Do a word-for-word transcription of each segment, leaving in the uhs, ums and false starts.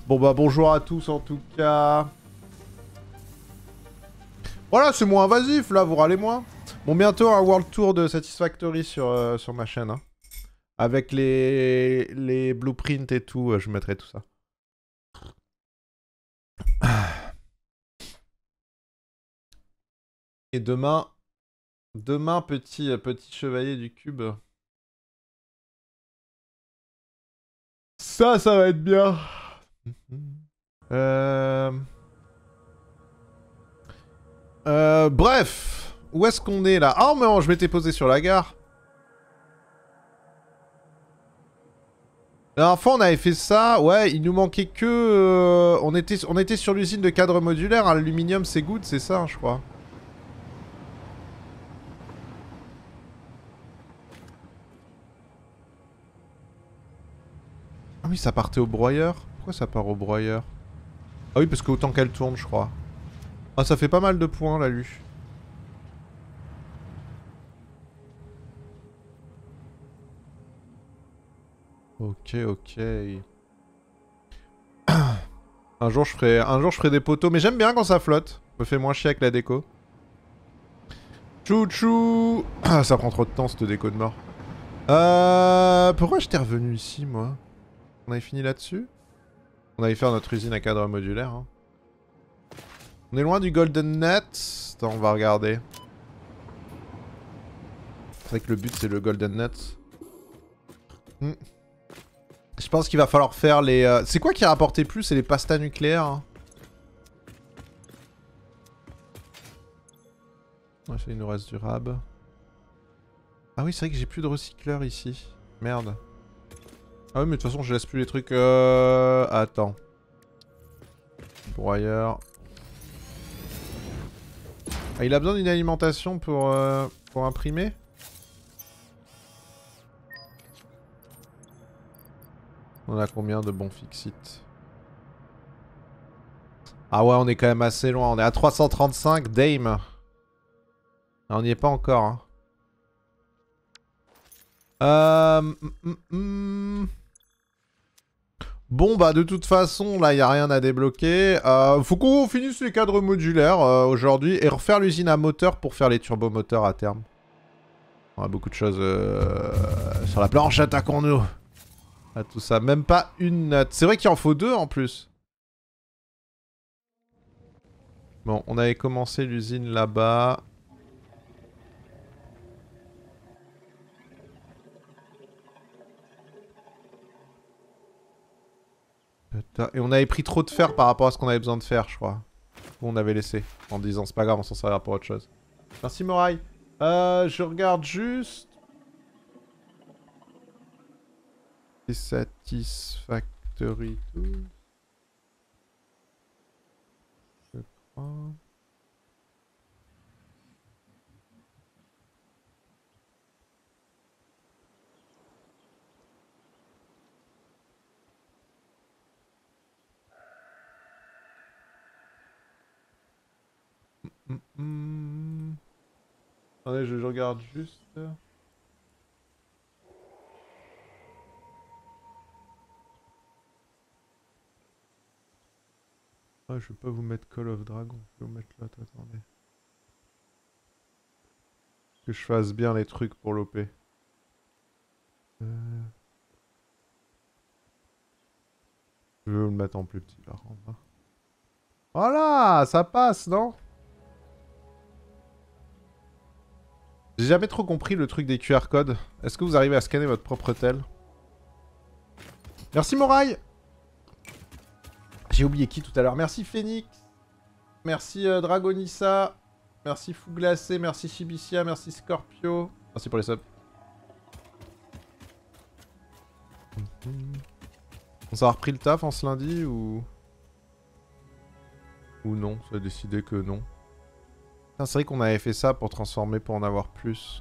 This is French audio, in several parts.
Bon bah bonjour à tous en tout cas. Voilà, c'est moins invasif là, vous râlez moins. Bon, bientôt un World Tour de Satisfactory sur, euh, sur ma chaîne. Hein. Avec les, les blueprints et tout, euh, je mettrai tout ça. Et demain, demain petit, euh, petit chevalier du cube. Ça, ça va être bien. Euh... Euh, bref, où est-ce qu'on est là? Ah, mais non, je m'étais posé sur la gare. La dernière fois, on avait fait ça. Ouais, il nous manquait que... Euh, on, était, on était sur l'usine de cadre modulaire. Aluminium, c'est good, c'est ça, hein, je crois. Ah oui, ça partait au broyeur. Pourquoi ça part au broyeur? Ah oui, parce qu'autant qu'elle tourne, je crois. Ah, ça fait pas mal de points, là, lui. Ok, ok. un, jour, je ferai... un jour, je ferai des poteaux. Mais j'aime bien quand ça flotte. Me fait moins chier avec la déco. Chouchou. Ah, ça prend trop de temps, cette déco de mort. Euh... Pourquoi j'étais revenu ici, moi? On avait fini là-dessus? On avait fait notre usine à cadre modulaire. Hein. On est loin du Golden Net. Attends, on va regarder. C'est vrai que le but, c'est le Golden Net. Hmm. Je pense qu'il va falloir faire les... Euh... C'est quoi qui a rapporté plus? C'est les pastas nucléaires. Hein. Ouais, ça, il nous reste du rab. Ah oui, c'est vrai que j'ai plus de recycleurs ici. Merde. Ah oui, mais de toute façon, je laisse plus les trucs... Euh... Attends. Broyeur. Ah, il a besoin d'une alimentation pour, euh... pour imprimer? On a combien de bons fixit? Ah ouais, on est quand même assez loin. On est à trois cent trente-cinq, Dame. On n'y est pas encore. Hein. Euh... Mm, mm, mm. Bon, bah de toute façon, là, il n'y a rien à débloquer. Euh, faut qu'on finisse les cadres modulaires euh, aujourd'hui et refaire l'usine à moteur pour faire les turbomoteurs à terme. On a beaucoup de choses euh, sur la planche, attaquons-nous. À tout ça, même pas une note. C'est vrai qu'il en faut deux en plus. Bon, on avait commencé l'usine là-bas. Et on avait pris trop de fer par rapport à ce qu'on avait besoin de faire, je crois. Ou on avait laissé, en disant c'est pas grave, on s'en servira pour autre chose. Merci Moraï. Euh, je regarde juste... Satisfactory tout. Je crois... Mm -mm. Attendez, je, je regarde juste... Ah, je vais pas vous mettre Call of Dragon, je vais vous mettre l'autre, attendez. Que je fasse bien les trucs pour l'O P. Euh... Je vais vous le mettre en plus petit par contre. Voilà, ça passe, non? J'ai jamais trop compris le truc des Q R codes. Est-ce que vous arrivez à scanner votre propre tel? Merci Moraï. J'ai oublié qui tout à l'heure. Merci Phoenix. Merci euh, Dragonissa. Merci Fouglacé. Merci Shibicia. Merci Scorpio. Merci pour les subs. On s'est repris le taf en ce lundi ou... Ou non, ça a décidé que non. C'est vrai qu'on avait fait ça pour transformer pour en avoir plus.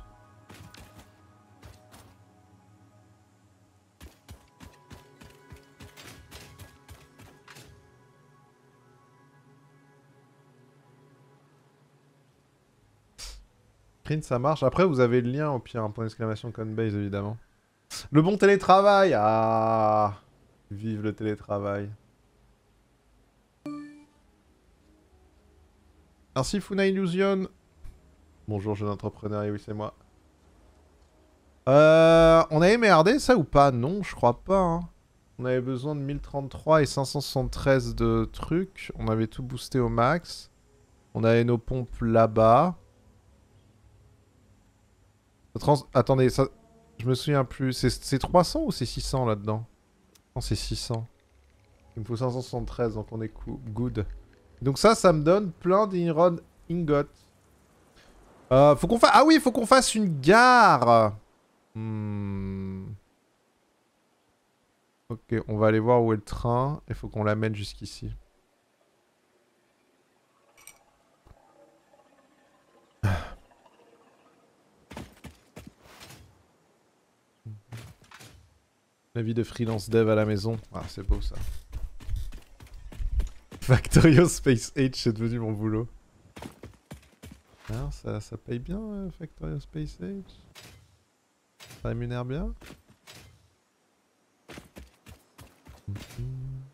Print ça marche. Après vous avez le lien au pire, un point d'exclamation Conbase évidemment. Le bon télétravail. Ah, vive le télétravail. Merci Funa Illusion. Bonjour jeune entrepreneur, et oui c'est moi. Euh, on avait merdé ça ou pas? Non, je crois pas. Hein. On avait besoin de mille trente-trois et cinq cent soixante-treize de trucs. On avait tout boosté au max. On avait nos pompes là-bas. Trans... Attendez, ça... je me souviens plus. C'est trois cents ou c'est six cents là-dedans? Non, c'est six cents. Il me faut cinq cent soixante-treize, donc on est good. Donc ça, ça me donne plein d'iron ingots. Euh, faut qu'on fasse... Ah oui, faut qu'on fasse une gare. Hmm... Ok, on va aller voir où est le train. Il faut qu'on l'amène jusqu'ici. La vie de freelance dev à la maison. Ah, c'est beau ça. Factorio Space Age, c'est devenu mon boulot. Alors, ça, ça paye bien, euh, Factorio Space Age? Ça rémunère bien? Mm-hmm.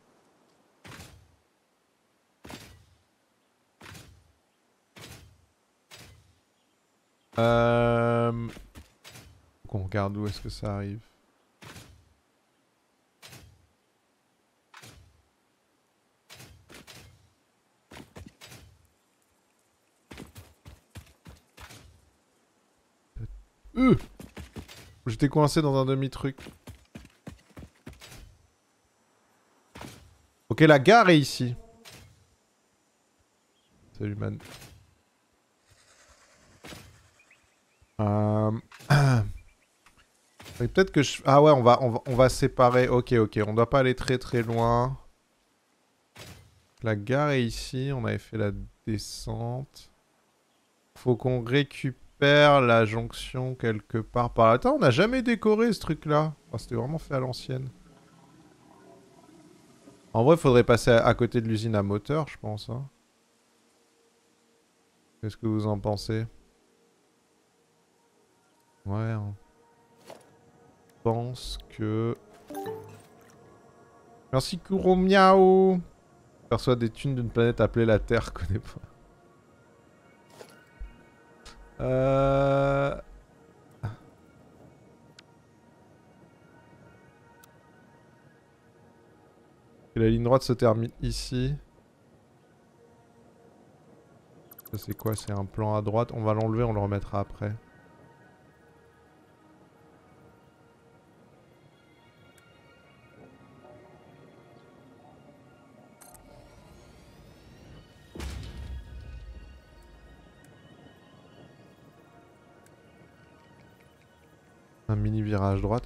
Euh... Faut qu'on regarde où est-ce que ça arrive. Euh J'étais coincé dans un demi-truc. Ok, la gare est ici. Salut, man. Euh... Peut-être que je... Ah ouais, on va, on, va, on va séparer. Ok, ok. On doit pas aller très très loin. La gare est ici. On avait fait la descente. Faut qu'on récupère la jonction quelque part par là. Attends, on n'a jamais décoré ce truc-là. Oh, c'était vraiment fait à l'ancienne. En vrai, faudrait passer à, à côté de l'usine à moteur, je pense. Hein. Qu'est-ce que vous en pensez? Ouais. Hein. Je pense que... Merci Kuro Miao. Perçoit des thunes d'une planète appelée la Terre, connais pas. Euh... Et la ligne droite se termine ici. Ça c'est quoi? C'est un plan à droite. On va l'enlever, on le remettra après. Un mini virage droite.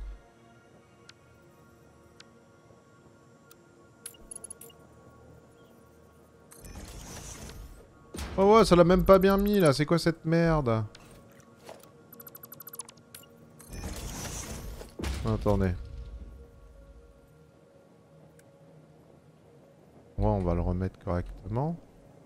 Oh ouais, ça l'a même pas bien mis là, c'est quoi cette merde? Attendez. Ouais, on va le remettre correctement.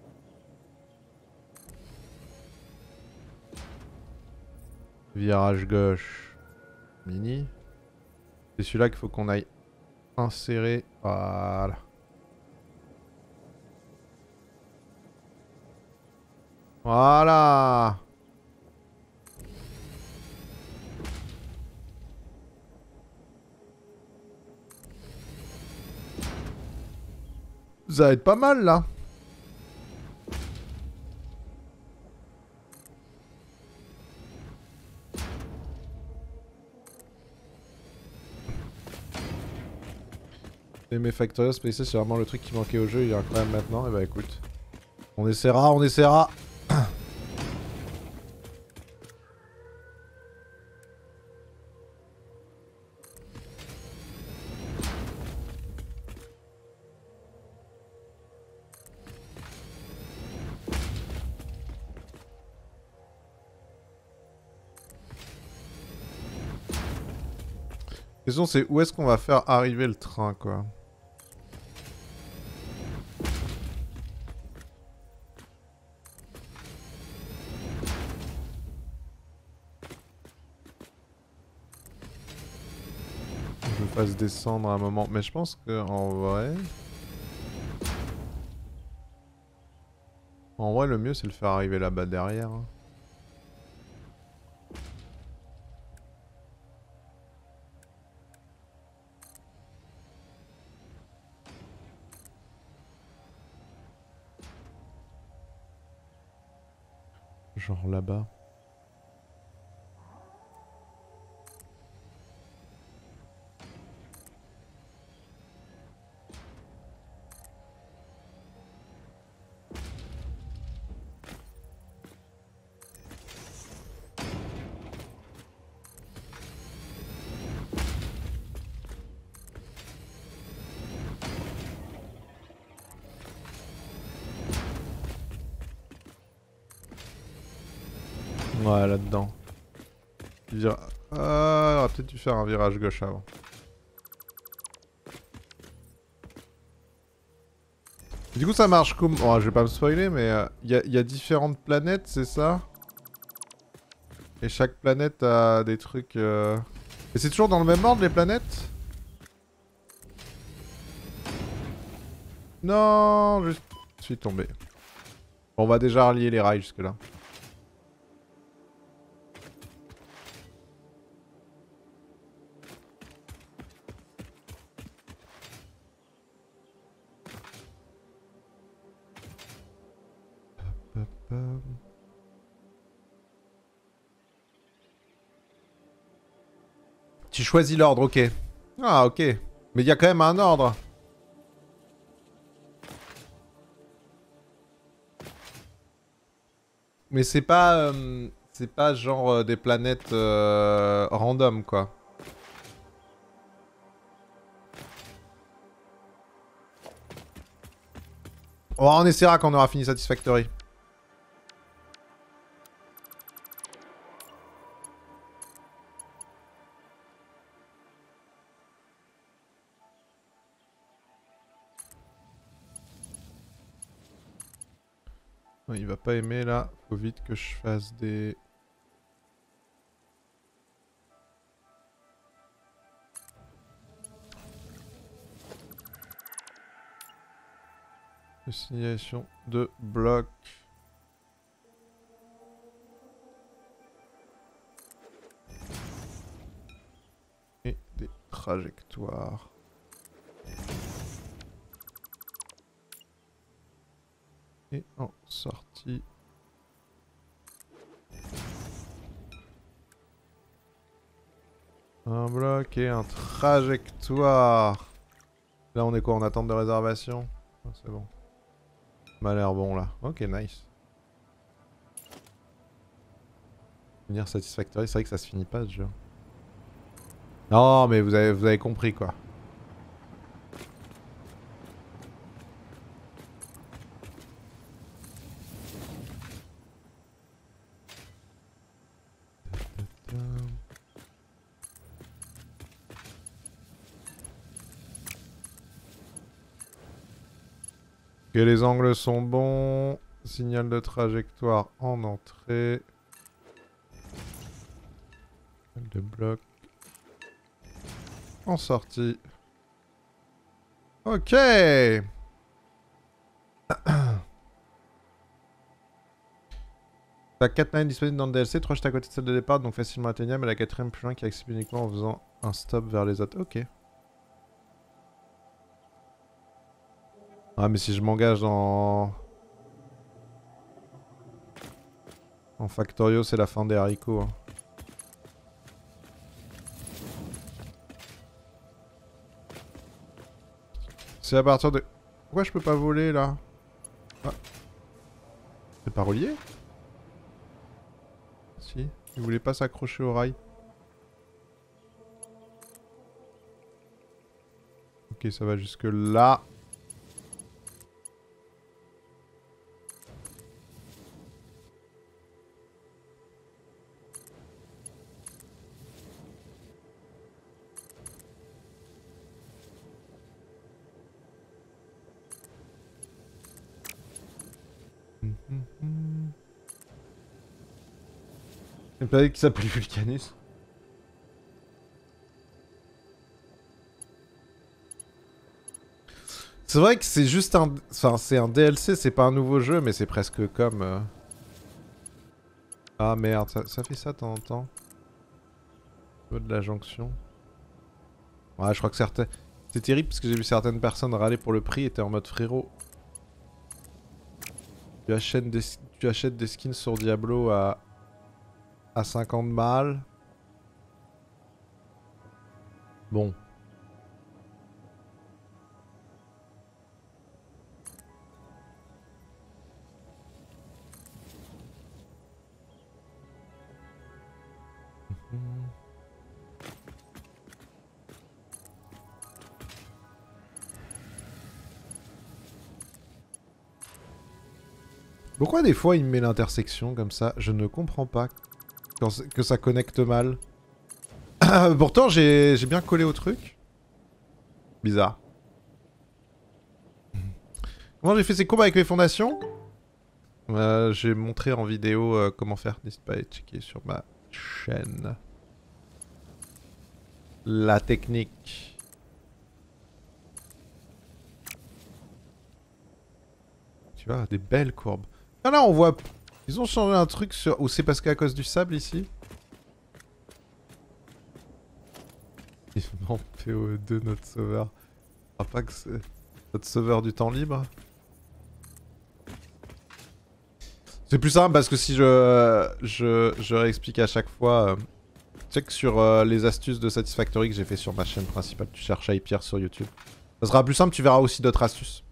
Virage gauche. Mini. C'est celui-là qu'il faut qu'on aille insérer. Voilà. Voilà. Ça va être pas mal là. Et mes Factorio Space, c'est vraiment le truc qui manquait au jeu, il est incroyable maintenant. Et bah écoute, on essaiera, on essaiera. La question c'est où est-ce qu'on va faire arriver le train quoi. Je le fasse descendre à un moment, mais je pense que en vrai... En vrai, le mieux, c'est de le faire arriver là-bas derrière. Hein. Genre là-bas. Ouais, là-dedans. Vira... Ah, on aurait peut-être dû faire un virage gauche avant. Du coup, ça marche comme... Oh, je vais pas me spoiler, mais il euh, y, y a différentes planètes, c'est ça? Et chaque planète a des trucs... Euh... Et c'est toujours dans le même ordre, les planètes? Non, je suis tombé. Bon, on va déjà relier les rails jusque-là. Tu choisis l'ordre, ok. Ah, ok. Mais il y a quand même un ordre. Mais c'est pas... Euh, c'est pas genre euh, des planètes euh, random, quoi. Oh, on essaiera quand on aura fini Satisfactory. Il va pas aimer là. Faut vite que je fasse des... Signalisation de blocs. Et des trajectoires. Et en sortie. Un bloc et un trajectoire. Là on est quoi? En attente de réservation? Ah, c'est bon. M'a l'air bon là. Ok, nice. Finir Satisfactory, c'est vrai que ça se finit pas ce jeu. Non mais vous avez, vous avez compris quoi. Ok, les angles sont bons. Signal de trajectoire en entrée. De bloc. En sortie. Ok. T'as quatre planètes disponibles dans le D L C, trois juste à côté de celle de départ, donc facilement atteignable, et la quatrième plus loin qui est accessible uniquement en faisant un stop vers les autres. Ok. Ah mais si je m'engage dans... En Factorio, c'est la fin des haricots. Hein. C'est à partir de... Pourquoi je peux pas voler là? Ah. C'est pas relié? Si, il voulait pas s'accrocher au rail. Ok, ça va jusque là. Une planète qui s'appelle Vulcanus. C'est vrai que c'est juste un... Enfin, c'est un D L C, c'est pas un nouveau jeu, mais c'est presque comme... Euh... Ah merde, ça, ça fait ça de temps en temps. Au niveau de la jonction. Ouais, je crois que certains... C'est terrible parce que j'ai vu certaines personnes râler pour le prix et étaient en mode frérot. Tu achètes des, tu achètes des skins sur Diablo à... à cinquante balles. Bon. Pourquoi des fois il me met l'intersection comme ça? Je ne comprends pas quand que ça connecte mal. Pourtant j'ai bien collé au truc. Bizarre. Comment j'ai fait ces courbes avec mes fondations? euh, J'ai montré en vidéo euh, comment faire. N'hésite pas à aller checker sur ma chaîne. La technique. Tu vois, des belles courbes. Ah là on voit... Ils ont changé un truc sur... Ou c'est parce qu'à cause du sable ici? Non, P O E deux, notre sauveur. Je crois pas que c'est notre sauveur du temps libre. C'est plus simple parce que si je, je, je réexplique à chaque fois... Euh, check sur euh, les astuces de Satisfactory que j'ai fait sur ma chaîne principale. Tu cherches Hypierre sur YouTube. Ça sera plus simple, tu verras aussi d'autres astuces.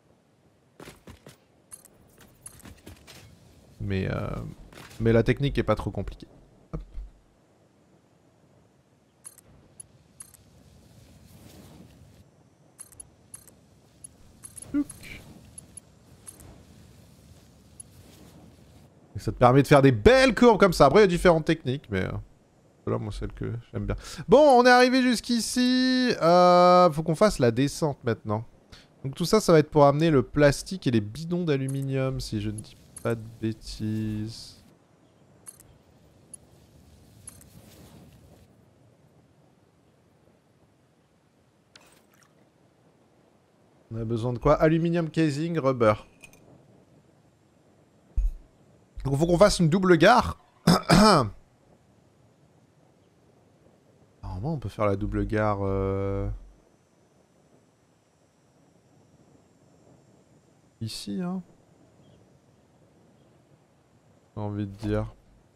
Mais, euh, mais la technique est pas trop compliquée. Hop. Et ça te permet de faire des belles courbes comme ça. Après, il y a différentes techniques, mais... Euh, là, moi, celle que j'aime bien. Bon, on est arrivé jusqu'ici. Euh, faut qu'on fasse la descente maintenant. Donc tout ça, ça va être pour amener le plastique et les bidons d'aluminium, si je ne dis pas de bêtises. On a besoin de quoi? Aluminium casing, rubber. Donc il faut qu'on fasse une double gare. Normalement, on peut faire la double gare... Euh... Ici, hein. J'ai envie de dire.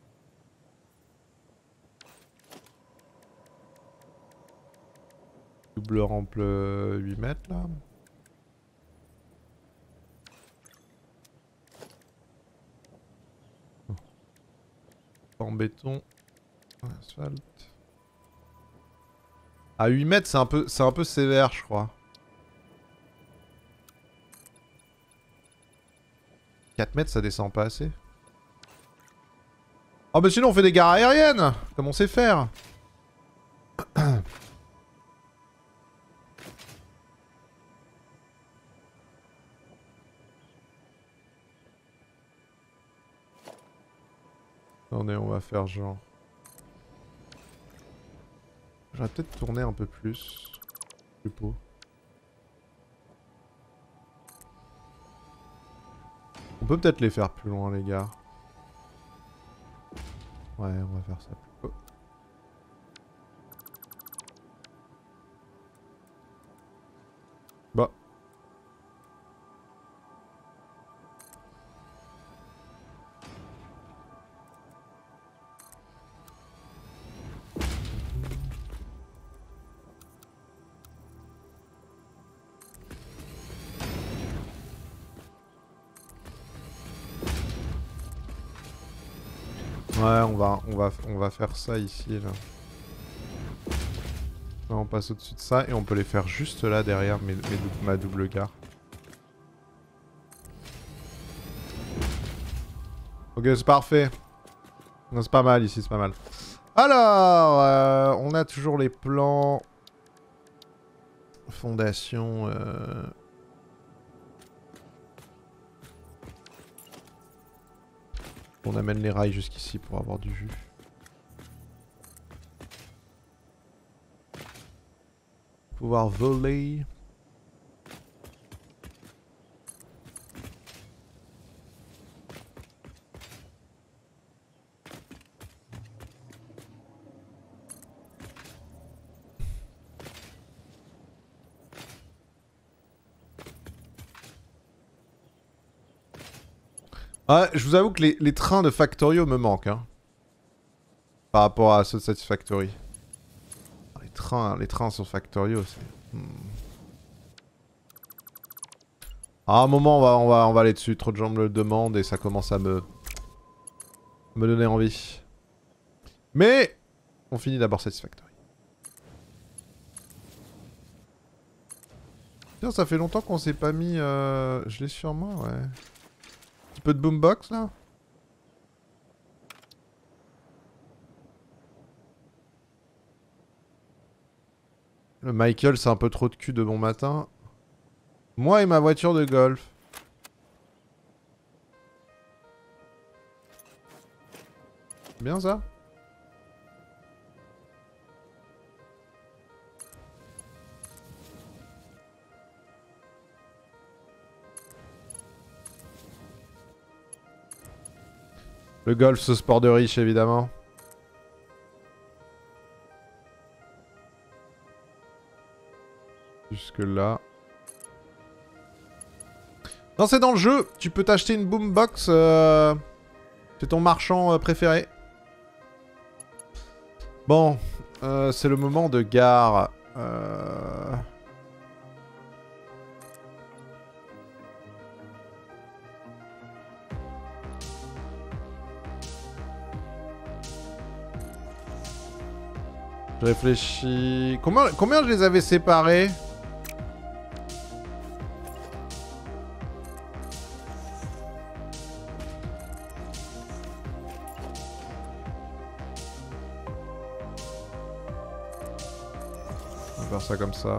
Double rampe euh, huit mètres, là. En béton. Asphalte. À huit mètres, c'est un peu, c'est un peu sévère, je crois. quatre mètres, ça descend pas assez. Oh, mais sinon, on fait des gares aériennes, comme on sait faire. Attendez, on va faire genre... J'aurais peut-être tourné un peu plus. Le pot. On peut peut-être les faire plus loin, les gars. Ouais, on va faire ça plus haut. Bah. Ouais, on va, on va, on va faire ça ici, là. Là, on passe au-dessus de ça et on peut les faire juste là derrière mes, mes dou ma double gare. Ok, c'est parfait. C'est pas mal ici, c'est pas mal. Alors, euh, on a toujours les plans. Fondation. Euh... On amène les rails jusqu'ici pour avoir du jus. Pouvoir voler. Ah, je vous avoue que les, les trains de Factorio me manquent. Hein, par rapport à ceux de Satisfactory. Les trains, les trains sur Factorio, c'est... Hmm. À un moment, on va, on, va, on va aller dessus. Trop de gens me le demandent et ça commence à me... me donner envie. Mais... on finit d'abord Satisfactory. Tiens, ça fait longtemps qu'on s'est pas mis... Euh... Je l'ai sur moi, ouais. Un petit peu de boombox, là. Le Michael, c'est un peu trop de cul de bon matin. Moi et ma voiture de golf. Bien ça? Le golf, ce sport de riche, évidemment. Jusque là. Non, c'est dans le jeu. Tu peux t'acheter une boombox. Euh... C'est ton marchand euh, préféré. Bon, euh, c'est le moment de gare. Euh... Je réfléchis... Combien, combien je les avais séparés? On va faire ça comme ça.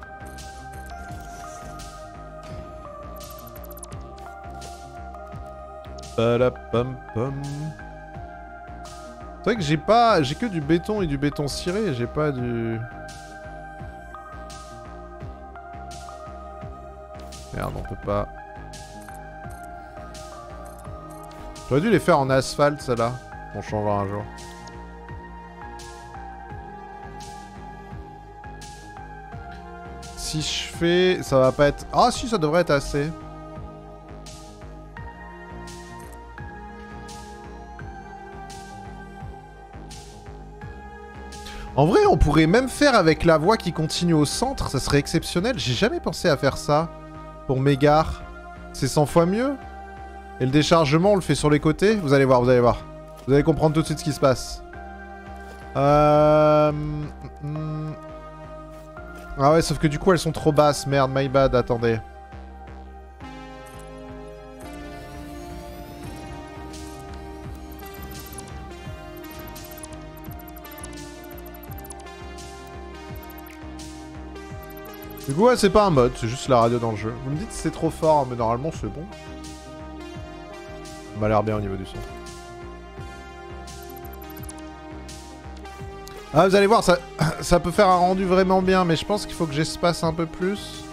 Palapam-pam. C'est vrai que j'ai pas... J'ai que du béton et du béton ciré, j'ai pas du... Merde, on peut pas... J'aurais dû les faire en asphalte, celle-là. On changera un jour. Si je fais... Ça va pas être... Ah si, ça devrait être assez. En vrai, on pourrait même faire avec la voie qui continue au centre, ça serait exceptionnel. J'ai jamais pensé à faire ça pour mes gares. C'est cent fois mieux. Et le déchargement, on le fait sur les côtés. Vous allez voir, vous allez voir. Vous allez comprendre tout de suite ce qui se passe. Euh... Ah ouais, sauf que du coup, elles sont trop basses. Merde, my bad, attendez. Du coup, ouais, c'est pas un mode, c'est juste la radio dans le jeu. Vous me dites que c'est trop fort, mais normalement, c'est bon. Ça m'a l'air bien au niveau du son. Ah, vous allez voir, ça, ça peut faire un rendu vraiment bien, mais je pense qu'il faut que j'espace un peu plus.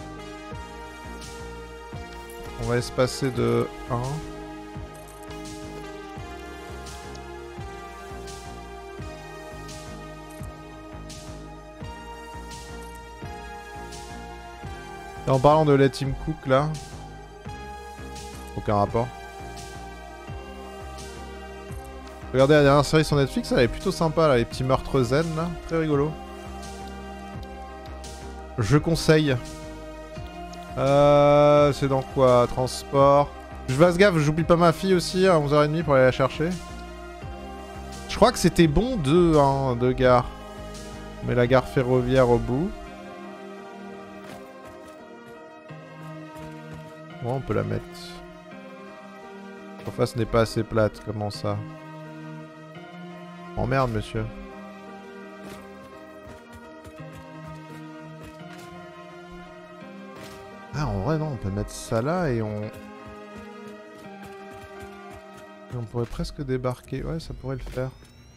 On va espacer de un. Et en parlant de Let Him Cook, là... Aucun rapport. Regardez la dernière série sur Netflix, elle est plutôt sympa, là, les petits meurtres zen, là. Très rigolo. Je conseille. Euh... C'est dans quoi? Transport. Je fasse gaffe, j'oublie pas ma fille aussi, à onze heures trente pour aller la chercher. Je crois que c'était bon deux, hein, deux gares. Mais la gare ferroviaire au bout. Bon, on peut la mettre. La face n'est pas assez plate, comment ça? Oh merde, monsieur. Ah, en vrai, non, on peut mettre ça là et on... Et on pourrait presque débarquer. Ouais, ça pourrait le faire.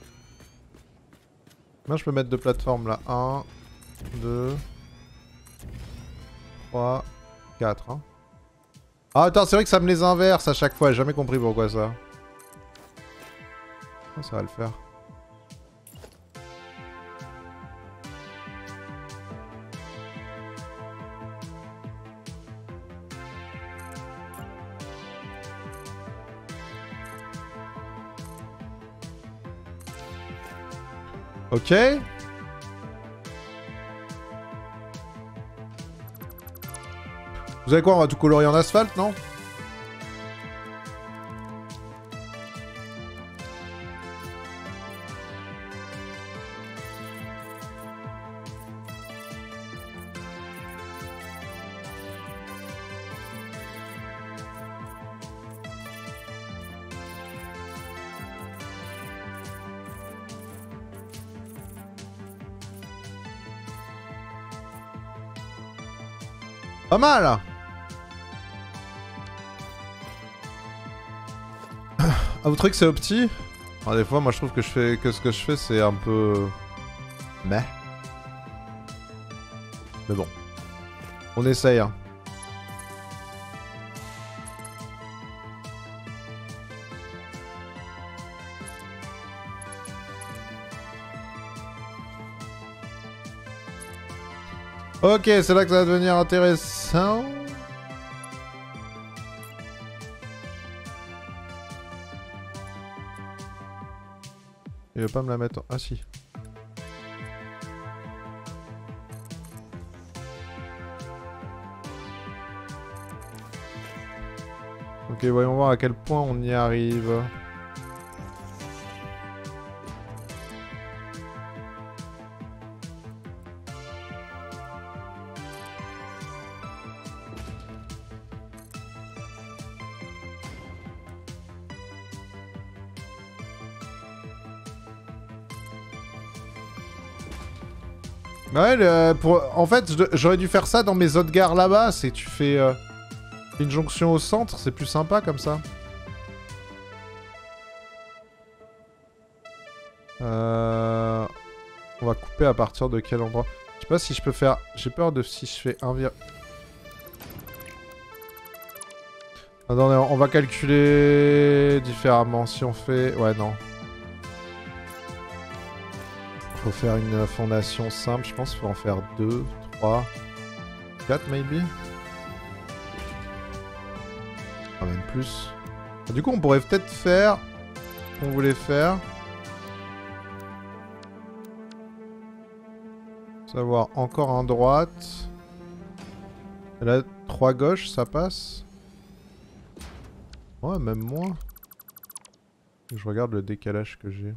Moi, je peux mettre deux plateformes là. un, deux, trois, quatre. Hein. Ah, attends, c'est vrai que ça me les inverse à chaque fois. J'ai jamais compris pourquoi ça. Oh, ça va le faire. Ok. Vous savez quoi, on va tout colorier en asphalte, non? Pas mal. Ah, vous trouvez que c'est opti? Ah, des fois, moi, je trouve que je fais que ce que je fais, c'est un peu... Mais... Mais bon. On essaye, hein. Ok, c'est là que ça va devenir intéressant. Il va pas me la mettre... En... Ah si. Ok, voyons voir à quel point on y arrive. Ouais, le, pour, en fait, j'aurais dû faire ça dans mes autres gares là-bas. C'est tu fais euh, une jonction au centre, c'est plus sympa comme ça. Euh, on va couper à partir de quel endroit? Je sais pas si je peux faire... J'ai peur de si je fais un vir... Attendez, on va calculer différemment. Si on fait... Ouais, non. Faut faire une fondation simple, je pense qu'il faut en faire deux, trois, quatre maybe. Ah, même plus. Du coup, on pourrait peut-être faire ce qu'on voulait faire. Savoir encore en droite. Et là, trois gauche, ça passe. Ouais, même moins. Je regarde le décalage que j'ai.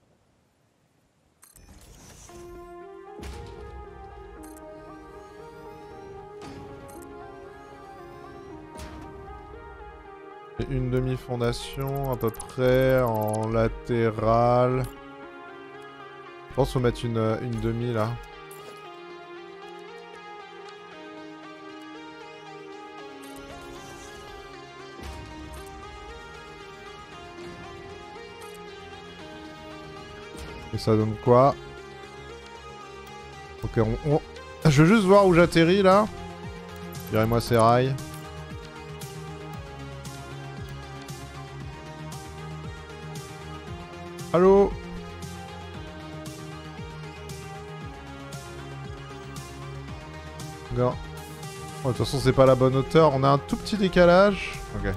Une demi-fondation à peu près en latéral. Je pense qu'il faut mettre une, une demi là. Et ça donne quoi? Ok, on, on... je veux juste voir où j'atterris là. Virez-moi ces rails. Allô? Non. Oh, de toute façon, c'est pas la bonne hauteur. On a un tout petit décalage. Ok.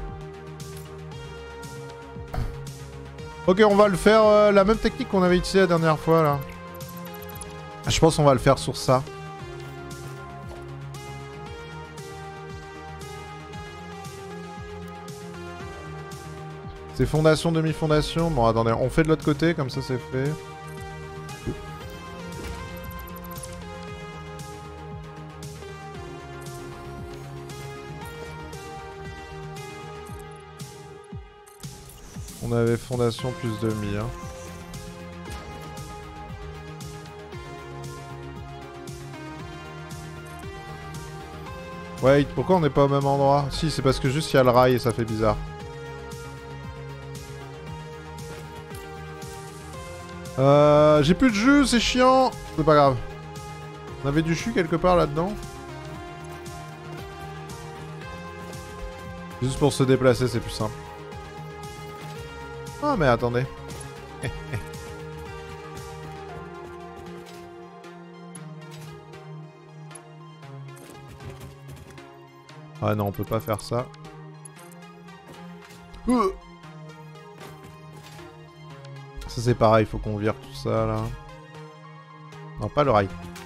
Ok, on va le faire euh, la même technique qu'on avait utilisée la dernière fois, là. Je pense qu'on va le faire sur ça. C'est fondation, demi-fondation. Bon, attendez, on fait de l'autre côté, comme ça c'est fait. On avait fondation plus demi, hein. Wait, pourquoi on n'est pas au même endroit? Si, c'est parce que juste il y a le rail et ça fait bizarre. Euh, j'ai plus de jus, c'est chiant. C'est pas grave. On avait du jus quelque part là-dedans. Juste pour se déplacer, c'est plus simple. Ah, mais attendez. Ah non, on peut pas faire ça. Euh Ça c'est pareil, faut qu'on vire tout ça là. Non, pas le rail.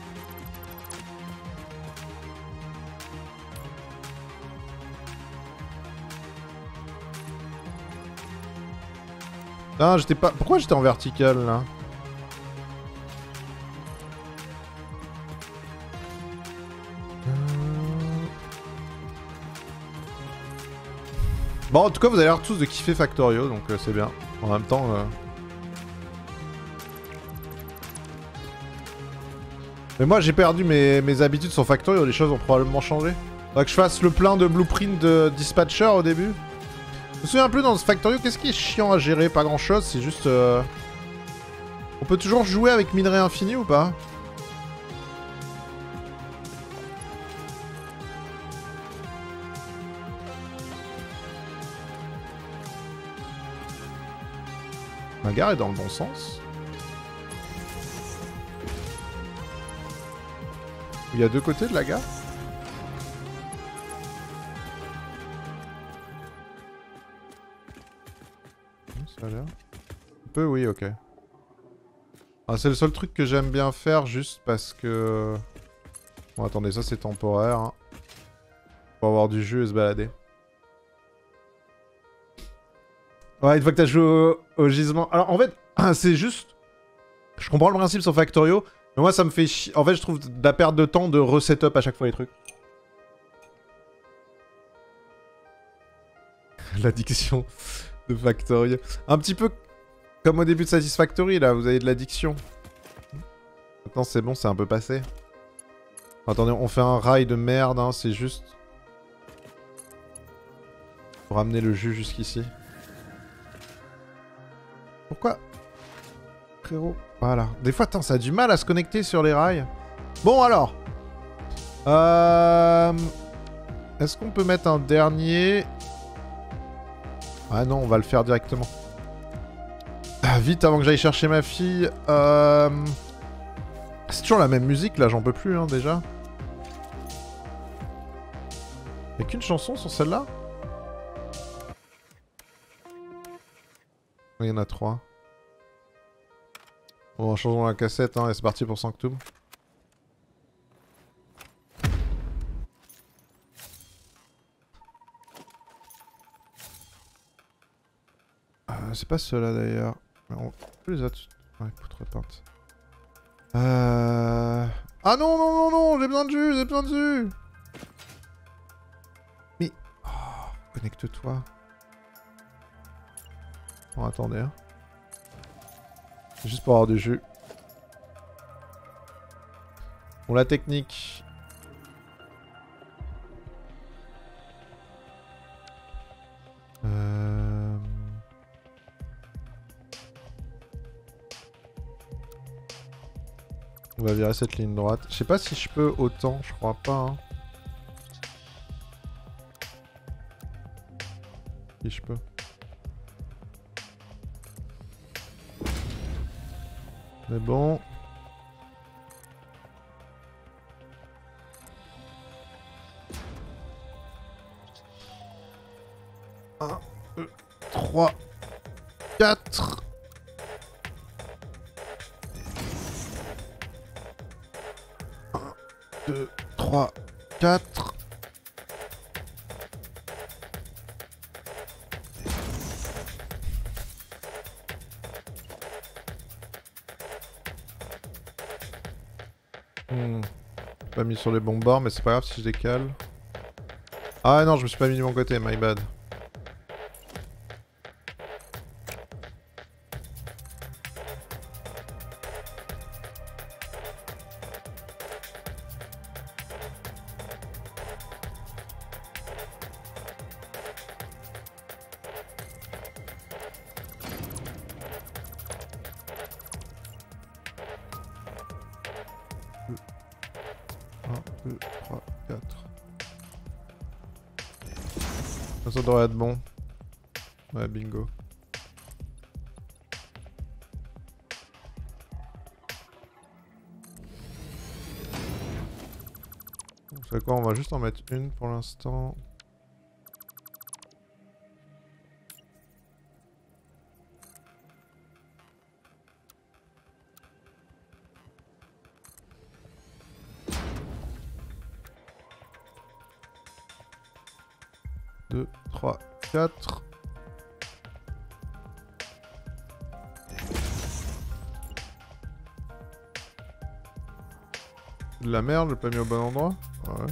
Non, j'étais pas... Pourquoi j'étais en vertical, là? Bon, en tout cas, vous avez l'air tous de kiffer Factorio, donc euh, c'est bien. En même temps... Euh... Mais moi, j'ai perdu mes, mes habitudes sur Factorio, les choses ont probablement changé. Faudrait que je fasse le plein de blueprint de Dispatcher au début. Je me souviens plus dans ce Factorio, qu'est-ce qui est chiant à gérer? Pas grand-chose, c'est juste... Euh... On peut toujours jouer avec minerai infini ou pas? Ma gare est dans le bon sens. Il y a deux côtés de la gare. Ça a l'air. Un peu, oui, ok. Ah, c'est le seul truc que j'aime bien faire juste parce que... Bon, attendez, ça c'est temporaire. Hein. Pour avoir du jus et se balader. Ouais, une fois que t'as joué au, au gisement... Alors, en fait, c'est juste... Je comprends le principe sur Factorio, mais moi ça me fait chier. En fait, je trouve de la perte de temps de reset-up à chaque fois les trucs. L'addiction de Factorio. Un petit peu comme au début de Satisfactory, là, vous avez de l'addiction. Maintenant, c'est bon, c'est un peu passé. Attendez, on fait un rail de merde, hein, c'est juste... Pour ramener le jus jusqu'ici. Pourquoi? Frérot. Voilà. Des fois, attends, ça a du mal à se connecter sur les rails. Bon, alors. Euh... Est-ce qu'on peut mettre un dernier? Ah non, on va le faire directement. Ah, vite, avant que j'aille chercher ma fille. Euh... C'est toujours la même musique, là, j'en peux plus, hein, déjà. Y'a qu'une chanson sur celle-là? Il y en a trois. Bon, changeons la cassette, hein, et c'est parti pour Sanctum. Euh, c'est pas ceux-là d'ailleurs. On peut les autres. Ouais, poutre peinte. Euh... Ah non, non, non, non, j'ai besoin de jus, j'ai besoin de jus. Mais... Oh, connecte-toi. Bon, attendez, hein. Juste pour avoir du jus. Bon, la technique. Euh... On va virer cette ligne droite. Je sais pas si je peux autant, je crois pas. Hein. Si je peux. Mais bon. un, deux, trois, quatre. un, deux, trois, quatre. Hmm. Pas mis sur les bons bords, mais c'est pas grave si je décale. Ah non, je me suis pas mis de mon côté, my bad. un, deux, trois, quatre. Ça devrait être bon. Ouais, bingo. Vous savez quoi, on va juste en mettre une pour l'instant. deux, trois, quatre. De la merde, j'ai pas mis au bon endroit. Ouais.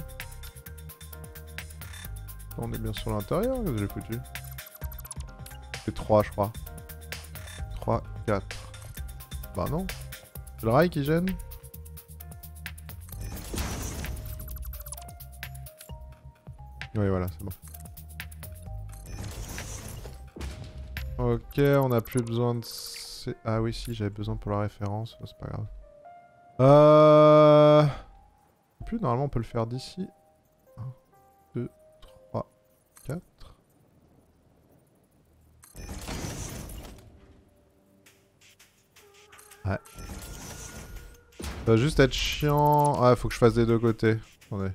On est bien sur l'intérieur, qu'est-ce que j'ai foutu? C'est trois, je crois. trois, quatre. Bah non. C'est le rail qui gêne. Oui, voilà, c'est bon. Ok, on a plus besoin de... Ah oui, si, j'avais besoin pour la référence. Oh, c'est pas grave. Euh... Plus, normalement, on peut le faire d'ici. un, deux, trois, quatre. Ouais. Ça va juste être chiant. Ah, faut que je fasse des deux côtés. Attendez.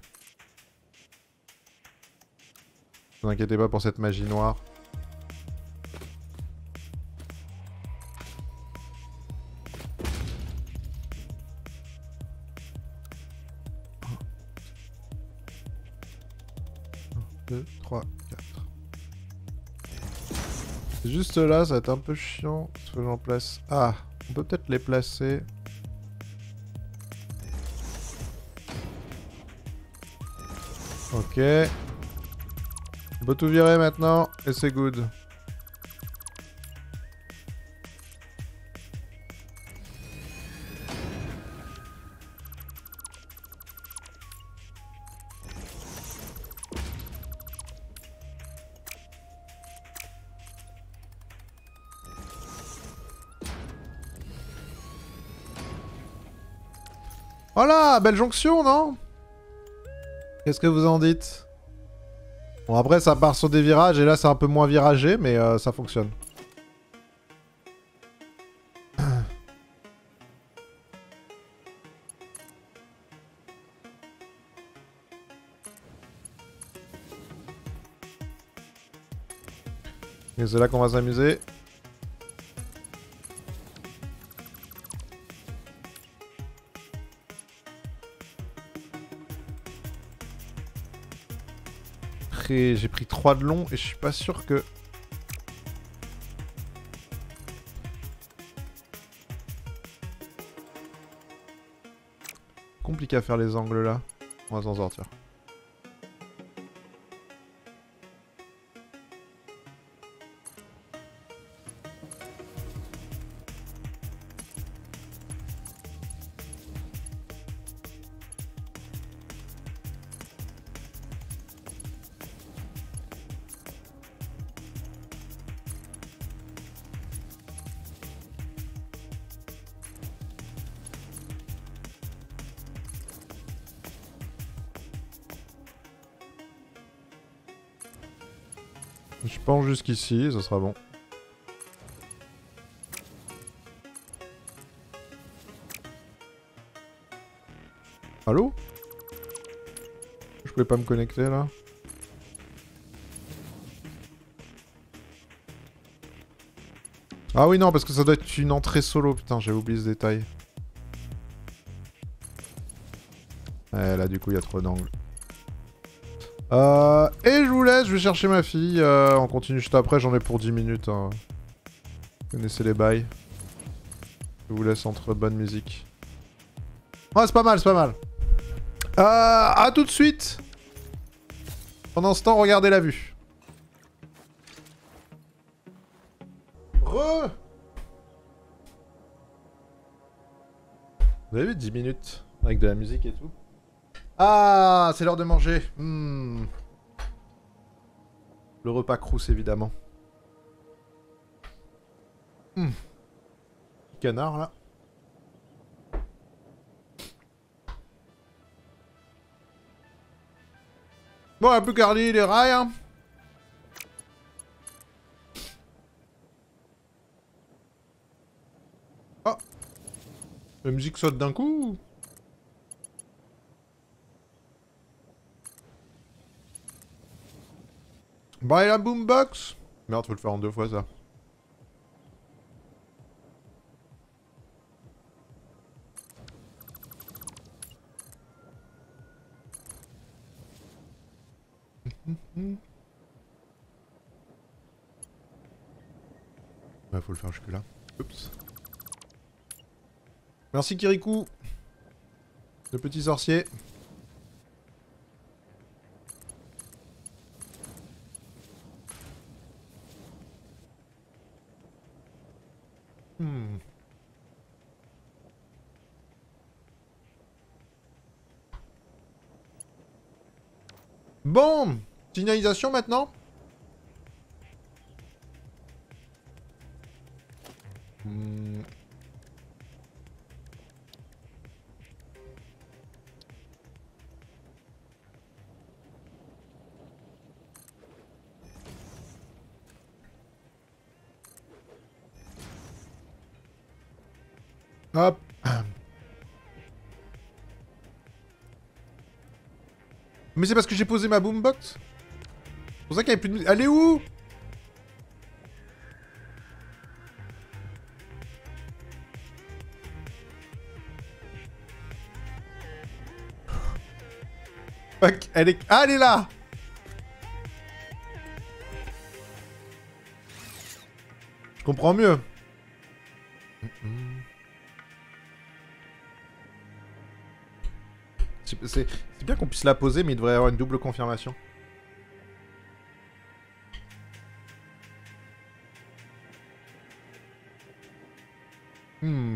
Ne vous inquiétez pas pour cette magie noire. un, deux, trois, quatre. Juste là, ça va être un peu chiant. Il faut que j'en place. Ah, on peut peut-être les placer. Ok. On peut tout virer maintenant et c'est good. Voilà, belle jonction, non? Qu'est-ce que vous en dites? Bon, après, ça part sur des virages, et là, c'est un peu moins viragé, mais euh, ça fonctionne. Et c'est là qu'on va s'amuser. J'ai pris trois de long, et je suis pas sûr que... Compliqué à faire les angles là. On va s'en sortir. Je pense jusqu'ici, ça sera bon. Allô? Je pouvais pas me connecter là? Ah oui non, parce que ça doit être une entrée solo, putain, j'ai oublié ce détail. Ouais, là du coup il y a trop d'angles. Euh, et je vous laisse, je vais chercher ma fille. Euh, on continue juste après, j'en ai pour dix minutes. Hein. Vous connaissez les bails. Je vous laisse entre bonne musique. Ouais, c'est pas mal, c'est pas mal. Euh, à tout de suite. Pendant ce temps, regardez la vue. Re. Vous avez vu dix minutes avec de la musique et tout. Ah, c'est l'heure de manger. Mmh. Le repas Crous, évidemment. Mmh. Canard, là. Bon, un peu Carly, les rails, hein. Oh. La musique saute d'un coup. Bah, et la boombox. Merde, faut le faire en deux fois, ça. Ouais, faut le faire jusque là. Oups. Merci Kirikou. Le petit sorcier. Hmm. Bon, signalisation maintenant. Hmm. Hop. Mais c'est parce que j'ai posé ma boombox. C'est pour ça qu'il n'y avait plus de... Elle est où? Fuck, elle est... Ah, elle est là. Je comprends mieux. C'est bien qu'on puisse la poser, mais il devrait y avoir une double confirmation. Hmm.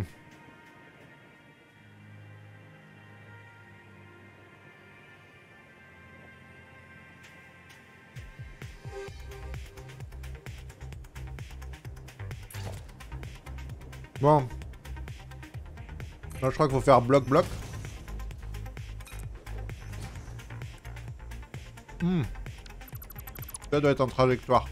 Bon. Là, je crois qu'il faut faire bloc-bloc. Hmm. Ça doit être en trajectoire.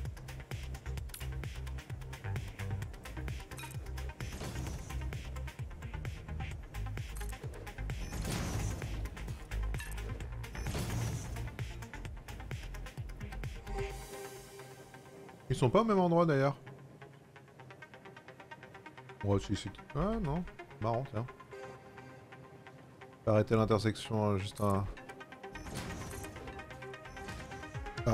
Ils sont pas au même endroit d'ailleurs. Ouais, si, c'est... Ah non, marrant, tiens. Arrêter l'intersection, euh, juste un... Ah.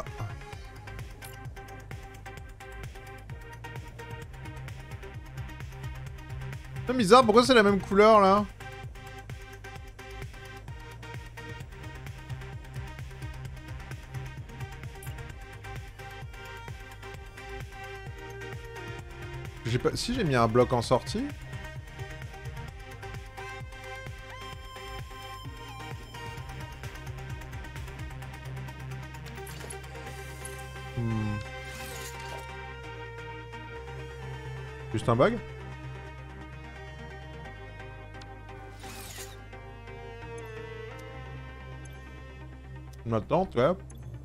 C'est bizarre, pourquoi c'est la même couleur là? J'ai pas... Si j'ai mis un bloc en sortie. Hmm. Juste un bug? Maintenant, ouais.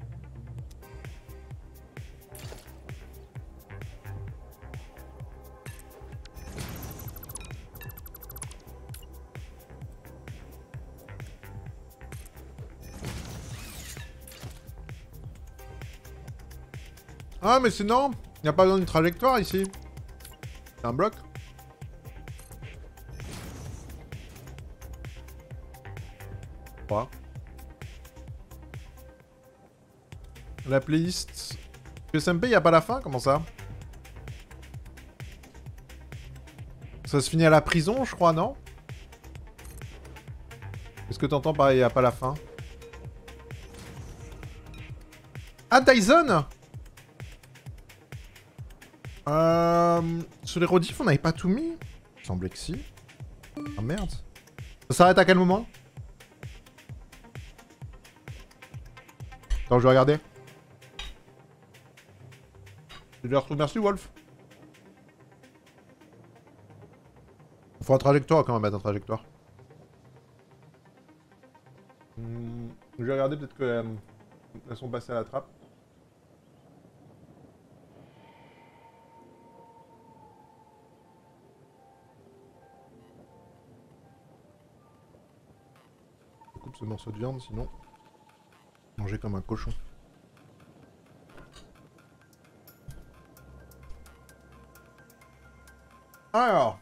Ah, mais sinon, il n'y a pas besoin d'une trajectoire ici. C'est un bloc. Quoi? La playlist. S M P, il n'y a pas la fin? Comment ça? Ça se finit à la prison, je crois, non? Qu'est-ce que t'entends par il n'y a pas la fin? Ah, Dyson! Euh... Sur les rediffs, on n'avait pas tout mis? Il semblait que si. Ah merde. Ça s'arrête à quel moment? Attends, je vais regarder. Je les retrouve. Merci, Wolf. Faut un trajectoire quand même, mettre un trajectoire. Hmm, je vais regarder, peut-être qu'elles euh, sont passées à la trappe. Je coupe ce morceau de viande, sinon... Manger comme un cochon. Alors...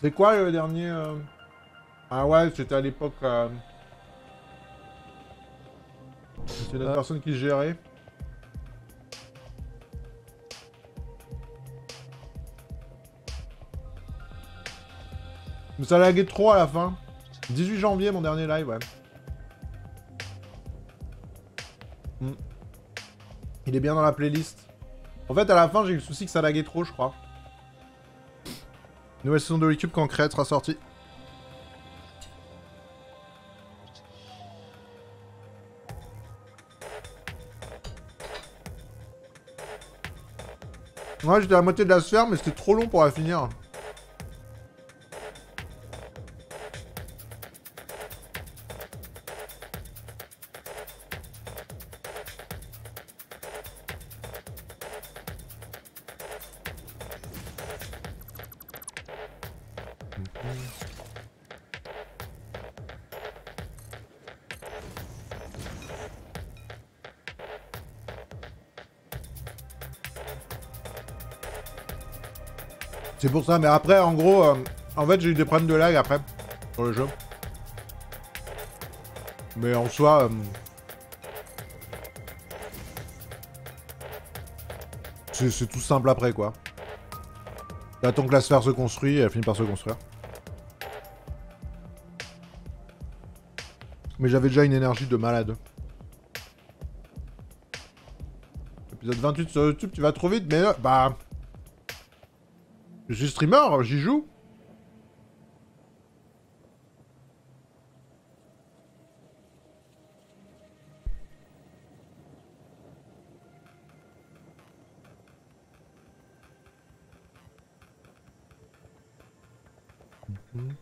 C'est quoi le dernier euh... Ah ouais, c'était à l'époque... Euh... C'était une autre Ah. personne qui gérait. Mais ça laguait trop à la fin. dix-huit janvier, mon dernier live, ouais. Mm. Il est bien dans la playlist. En fait, à la fin, j'ai eu le souci que ça laguait trop, je crois. Nouvelle saison de YouTube quand Create sera sortie. Ouais, j'étais à la moitié de la sphère, mais c'était trop long pour la finir. C'est pour ça, mais après, en gros, euh, en fait, j'ai eu des problèmes de lag après, sur le jeu. Mais en soi... Euh, c'est tout simple après, quoi. J'attends que la sphère se construit, et elle finit par se construire. Mais j'avais déjà une énergie de malade. Épisode vingt-huit sur YouTube, tu vas trop vite, mais là, bah... Je suis streamer, j'y joue. Mm-hmm.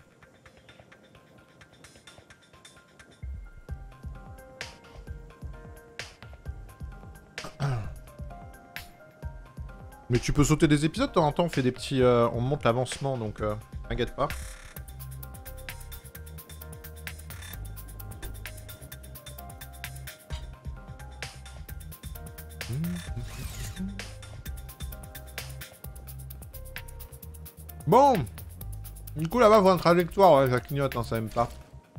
Mais tu peux sauter des épisodes de temps en temps, on fait des petits... Euh, on monte l'avancement, donc euh, t'inquiète pas. Bon. Du coup là-bas, voir une trajectoire, ouais, ça clignote, hein, ça aime pas.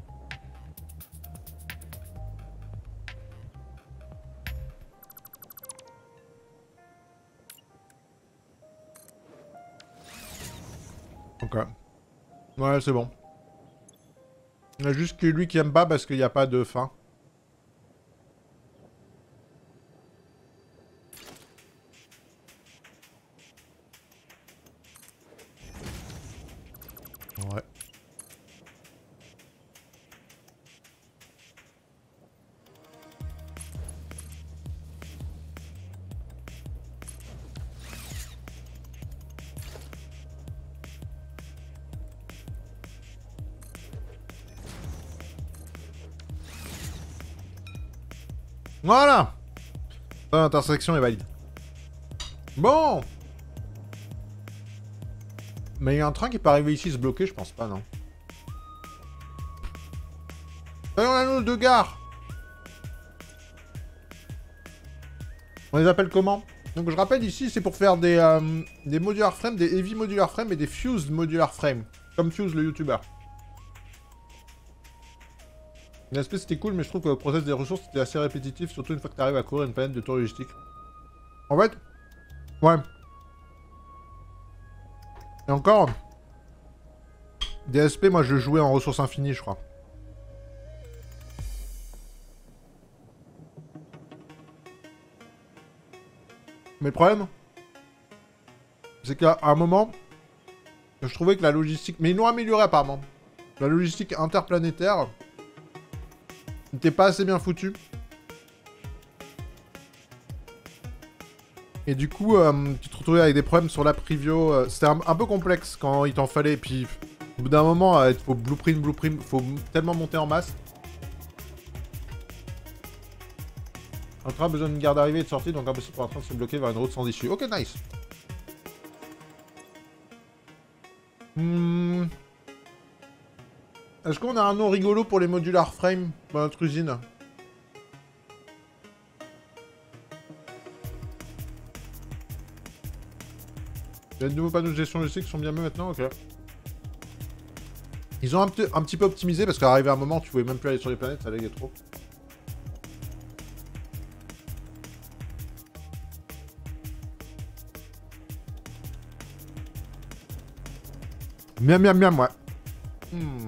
Ok. Ouais, c'est bon. Il y a juste que lui qui aime pas parce qu'il n'y a pas de fin. Ouais. Voilà. L'intersection est valide. Bon. Mais il y a un train qui peut arriver ici se bloquer, je pense pas, non. Et on a nos deux gares. On les appelle comment? Donc je rappelle ici, c'est pour faire des, euh, des modular frames, des heavy modular frames et des fused modular frames. Comme Fuse le youtubeur. L'aspect c'était cool, mais je trouve que le process des ressources était assez répétitif, surtout une fois que tu arrives à courir une planète de tour logistique. En fait, ouais. Et encore, D S P, moi je jouais en ressources infinies, je crois. Mais le problème, c'est qu'à un moment, je trouvais que la logistique... Mais ils l'ont amélioré apparemment. La logistique interplanétaire n'était pas assez bien foutue. Et du coup, euh, tu te retrouvais avec des problèmes sur la preview. Euh, C'était un, un peu complexe quand il t'en fallait. Et puis, au bout d'un moment, il faut blueprint, blueprint. Faut tellement monter en masse. Un train a besoin d'une gare d'arrivée et de sortie, donc impossible pour un train de se bloquer vers une route sans issue. Ok, nice. Hmm. Est-ce qu'on a un nom rigolo pour les modular frames dans notre usine? Il y a de nouveaux panneaux de gestion logistique qui sont bien mieux maintenant, ok. Ils ont un, petit- un petit peu optimisé parce qu'arrivé à un moment, tu pouvais même plus aller sur les planètes, ça laguait trop. Miam miam miam, ouais. Hmm.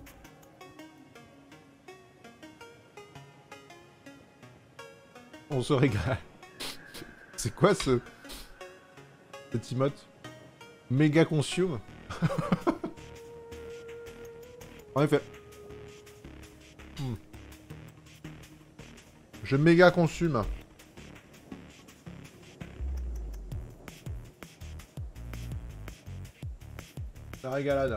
On se régale. C'est quoi ce... Cet emote? Méga consume. En effet. Hmm. Je méga consume. La régalade.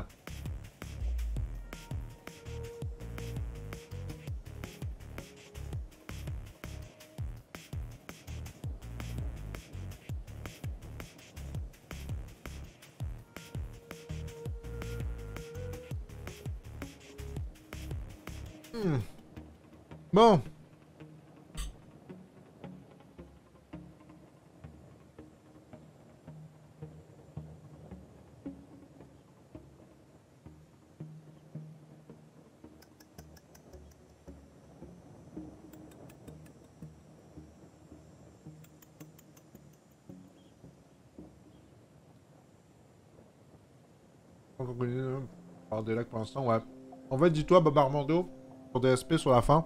Hmm. Bon. Par des lacs pour l'instant, ouais. En fait, dis-toi, Bob Armando, pour D S P sur la fin.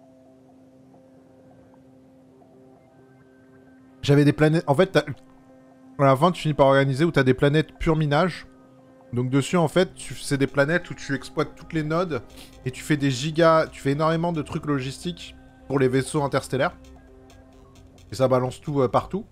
J'avais des planètes... En fait, à la fin, tu finis par organiser où t'as des planètes pur minage. Donc dessus, en fait, c'est des planètes où tu exploites toutes les nodes et tu fais des gigas... Tu fais énormément de trucs logistiques pour les vaisseaux interstellaires. Et ça balance tout euh, partout.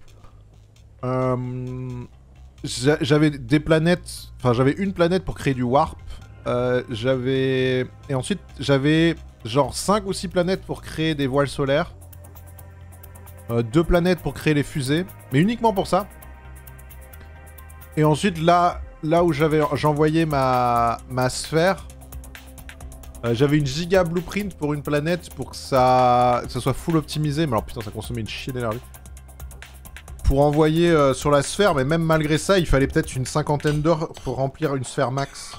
Euh... J'avais des planètes... Enfin, j'avais une planète pour créer du warp. Euh, j'avais... Et ensuite, j'avais genre cinq ou six planètes pour créer des voiles solaires. Euh, deux planètes pour créer les fusées. Mais uniquement pour ça. Et ensuite, là, là où j'avais j'envoyais ma, ma sphère, euh, j'avais une giga blueprint pour une planète pour que ça, que ça soit full optimisé. Mais alors putain, ça consommait une chier d'énergie. Pour envoyer euh, sur la sphère, mais même malgré ça, il fallait peut-être une cinquantaine d'heures pour remplir une sphère max.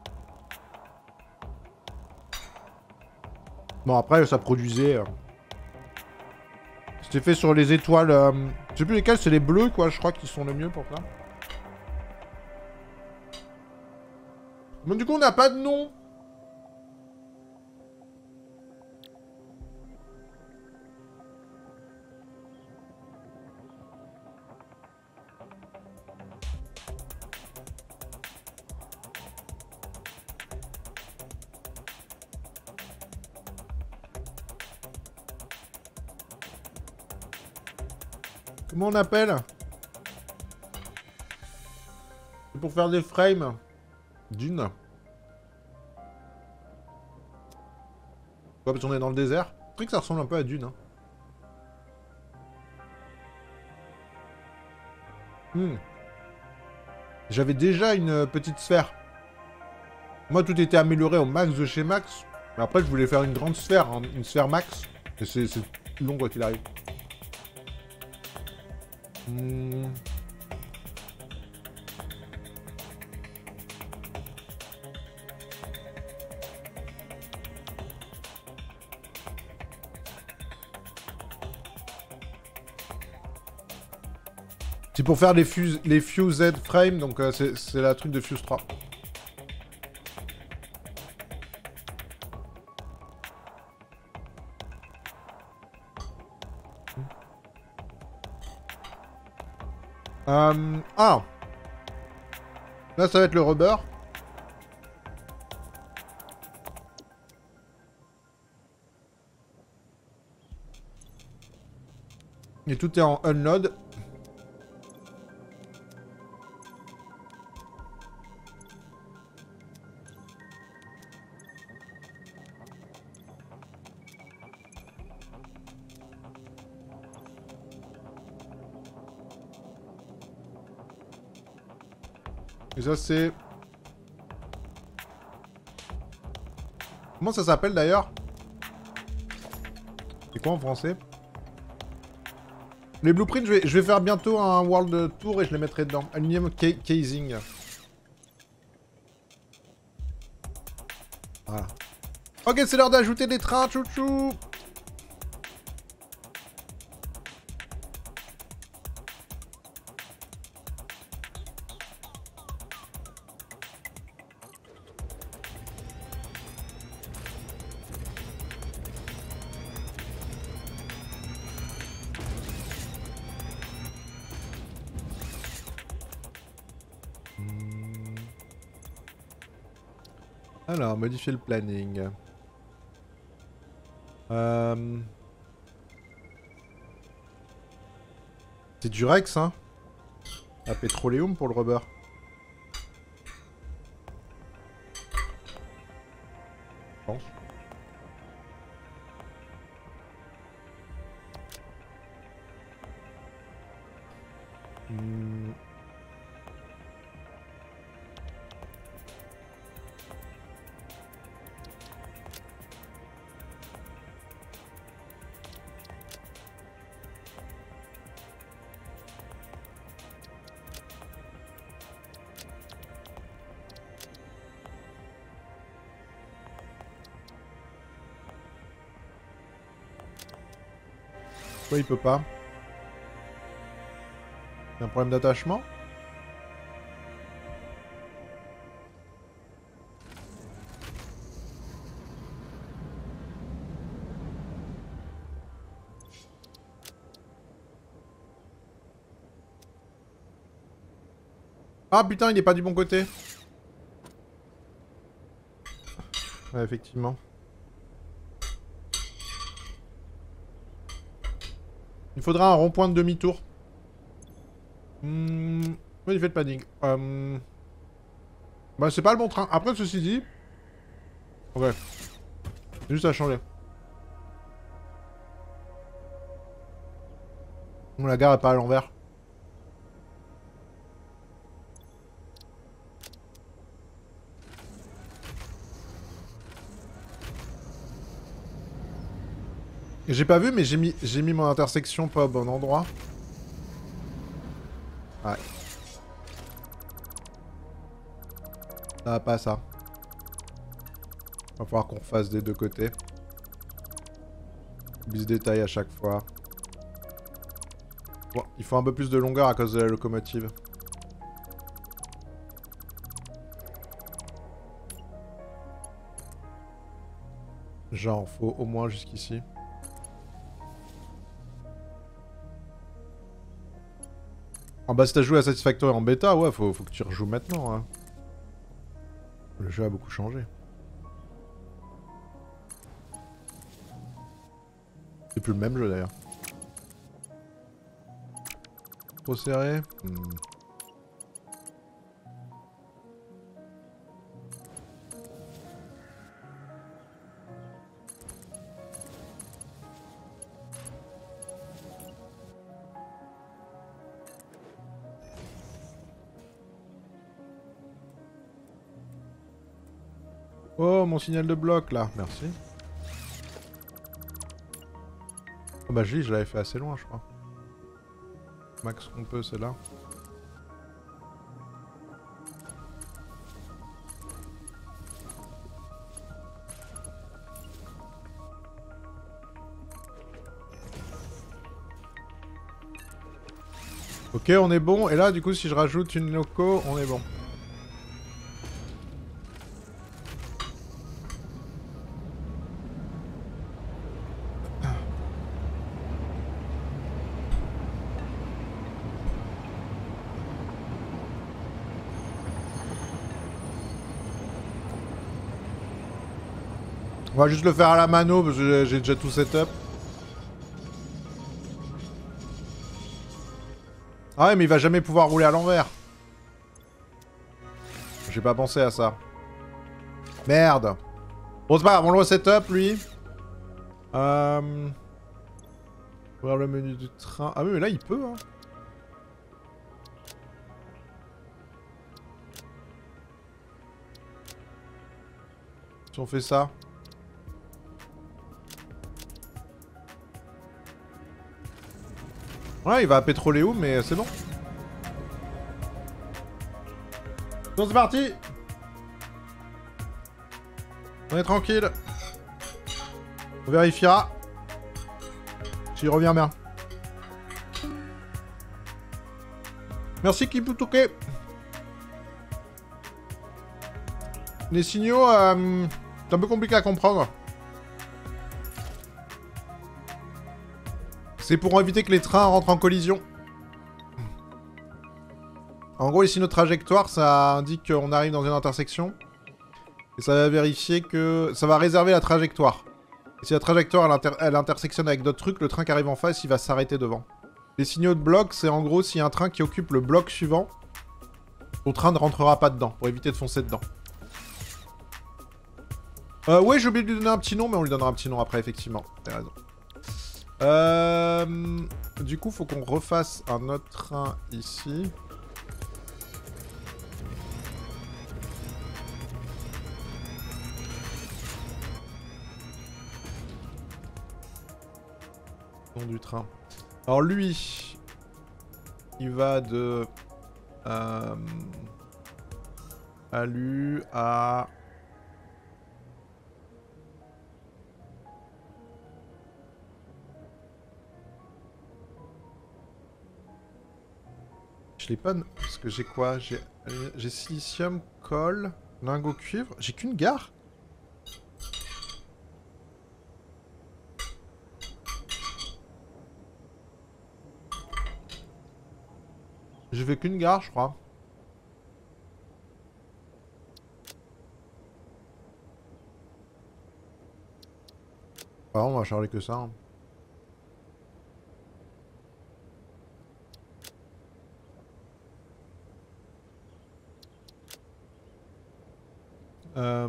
Bon, après, ça produisait... Euh... C'était fait sur les étoiles... Euh... Je sais plus lesquelles, c'est les bleus, quoi, je crois, qui sont le mieux pour ça. Mais du coup, on n'a pas de nom. Comment on appelle? C'est pour faire des frames. Dune. Ouais, parce qu'on est dans le désert. C'est vrai que ça ressemble un peu à Dune. Hein. Hmm. J'avais déjà une petite sphère. Moi, tout était amélioré au max de chez Max. Mais après, je voulais faire une grande sphère, hein, une sphère max. Et c'est long quoi qu'il arrive. Hmm. C'est pour faire les, fuse, les Fused Frame, donc euh, c'est la truc de Fuse trois. Euh, ah. Là, ça va être le rubber. Et tout est en unload. Et ça, c'est... Comment ça s'appelle, d'ailleurs? C'est quoi en français? Les blueprints, je vais, je vais faire bientôt un World Tour et je les mettrai dedans. Aluminium casing. Voilà. Ok, c'est l'heure d'ajouter des trains, chouchou. Alors, modifier le planning. Euh... C'est du Rex, hein. À Pétroléum pour le rubber. Je pense. Hmm. Pourquoi il peut pas? Il y a un problème d'attachement? Ah putain, il est pas du bon côté. Ouais, effectivement. Il faudra un rond-point de demi-tour. Hmm... Ouais, il fait le planning. Euh... Bah, c'est pas le bon train. Après, ceci dit... Ouais. Juste à changer. Bon, la gare est pas à l'envers. J'ai pas vu, mais j'ai mis, j'ai mis mon intersection pas au bon endroit. Ouais. Ça va pas, ça. Va falloir qu'on refasse des deux côtés. Oublie ce détail à chaque fois. Bon, il faut un peu plus de longueur à cause de la locomotive. Genre, faut au moins jusqu'ici. Ah bah si t'as joué à Satisfactory en bêta, ouais, faut, faut que tu rejoues maintenant. Hein. Le jeu a beaucoup changé. C'est plus le même jeu d'ailleurs. Trop serré hmm. Oh, mon signal de bloc, là. Merci. Oh bah, je je l'avais fait assez loin, je crois. Max qu'on peut, c'est là. Ok, on est bon. Et là, du coup, si je rajoute une loco, on est bon. On va juste le faire à la mano parce que j'ai déjà tout setup. Ah ouais, mais il va jamais pouvoir rouler à l'envers. J'ai pas pensé à ça. Merde. Bon, c'est pas grave, on le setup lui. Euh... Ouvrir le menu du train. Ah oui, mais là il peut, hein. Si on fait ça. Ouais, il va à Pétroléum, mais c'est bon. Bon, c'est parti. On est tranquille. On vérifiera. J'y reviens bien. Merci Kiputoke. Les signaux, euh, c'est un peu compliqué à comprendre. C'est pour éviter que les trains rentrent en collision. En gros, les signaux de trajectoire, ça indique qu'on arrive dans une intersection. Et ça va vérifier que... Ça va réserver la trajectoire. Et si la trajectoire, elle, inter... elle intersectionne avec d'autres trucs, le train qui arrive en face, il va s'arrêter devant. Les signaux de bloc, c'est en gros s'il y a un train qui occupe le bloc suivant, ton train ne rentrera pas dedans, pour éviter de foncer dedans. Euh, ouais, j'ai oublié de lui donner un petit nom, mais on lui donnera un petit nom après, effectivement. T'as raison. Euh... Du coup, faut qu'on refasse un autre train ici. Nom du train. Alors lui, il va de... Euh... Alu à... Je l'ai pas... Parce que j'ai quoi? J'ai j'ai silicium, colle, lingot cuivre. J'ai qu'une gare? J'ai fait qu'une gare, je crois. Ah, on va charger que ça. Hein. Euh...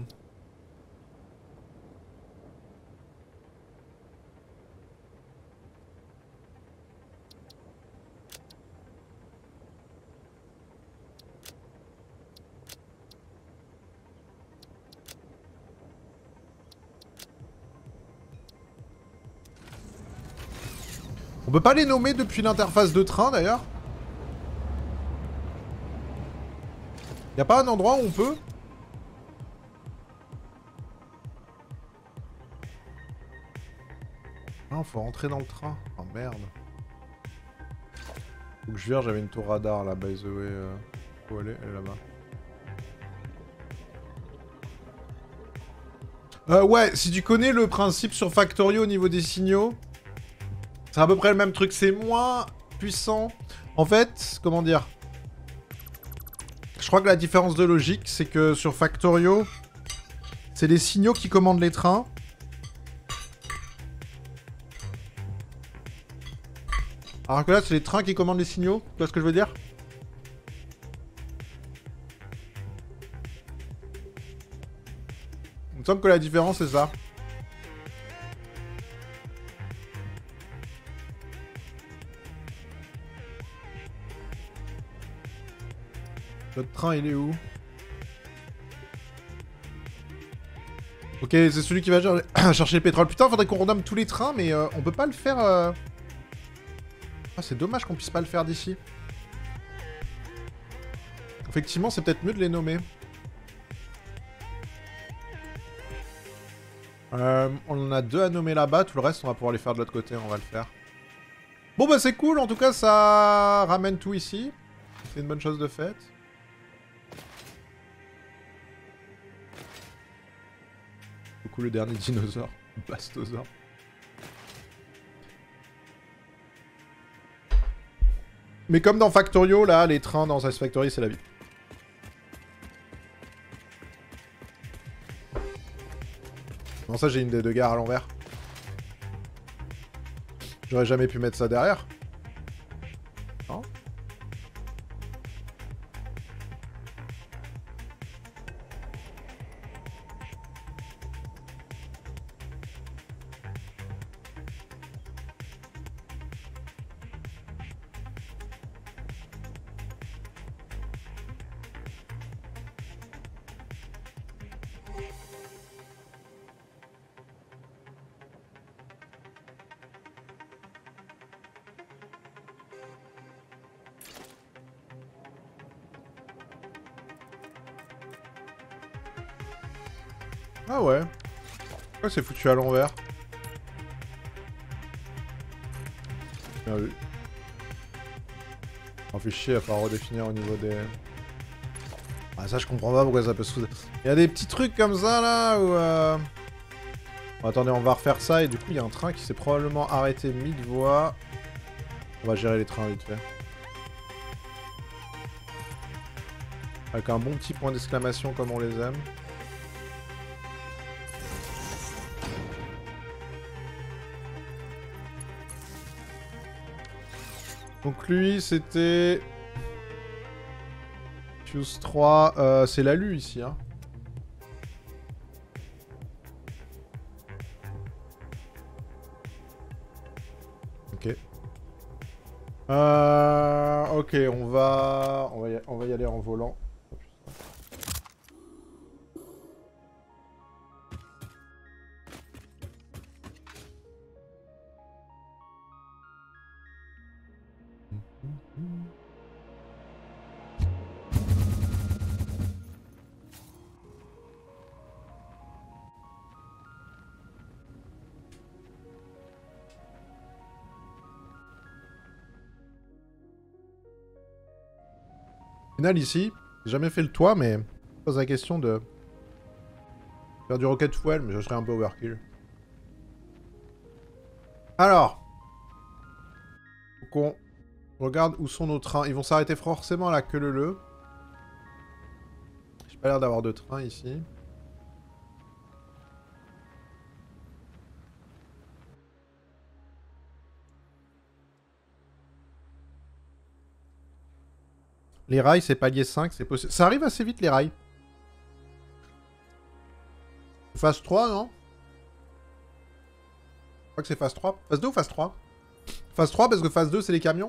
On peut pas les nommer depuis l'interface de train d'ailleurs? Y a pas un endroit où on peut? Ah, faut rentrer dans le train. Oh merde. Faut que je vire, j'avais une tour radar là, by the way. Euh... Où elle est? Elle est là-bas. Euh, ouais, si tu connais le principe sur Factorio au niveau des signaux, c'est à peu près le même truc, c'est moins puissant. En fait, comment dire? Je crois que la différence de logique, c'est que sur Factorio, c'est les signaux qui commandent les trains. Alors que là, c'est les trains qui commandent les signaux. Tu vois ce que je veux dire? Il me semble que la différence, c'est ça. Notre train, il est où? Ok, c'est celui qui va chercher le pétrole. Putain, faudrait qu'on renomme tous les trains, mais euh, on peut pas le faire... Euh... Ah, c'est dommage qu'on puisse pas le faire d'ici. Effectivement, c'est peut-être mieux de les nommer. Euh, on en a deux à nommer là-bas, tout le reste, on va pouvoir les faire de l'autre côté, on va le faire. Bon bah c'est cool, en tout cas, ça ramène tout ici. C'est une bonne chose de faite. Beaucoup le dernier dinosaure, Bastosaure. Mais comme dans Factorio, là, les trains dans Ice Factory, c'est la vie. Bon, ça, j'ai une des deux gares à l'envers. J'aurais jamais pu mettre ça derrière. Non. Ah ouais. Pourquoi c'est foutu à l'envers? Bien vu. On fait chier à pas redéfinir au niveau des... Ah ça je comprends pas pourquoi ça peut se foutre. Il y a des petits trucs comme ça là où... Euh... Bon, attendez, on va refaire ça et du coup il y a un train qui s'est probablement arrêté mid-voie. On va gérer les trains vite fait. Avec un bon petit point d'exclamation comme on les aime. Donc lui c'était... Fuse trois, euh, c'est l'alu ici hein. Ok. Euh, ok, on va... On va, y... on va y aller en volant. Final ici, j'ai jamais fait le toit, mais je pose la question de faire du rocket fuel, mais je serais un peu overkill. Alors, faut qu'on regarde où sont nos trains. Ils vont s'arrêter forcément à la queue leu. J'ai pas l'air d'avoir de train ici. Les rails, c'est palier cinq, c'est possible. Ça arrive assez vite, les rails. Phase trois, non? Je crois que c'est phase trois. Phase deux ou phase trois? Phase trois, parce que phase deux, c'est les camions.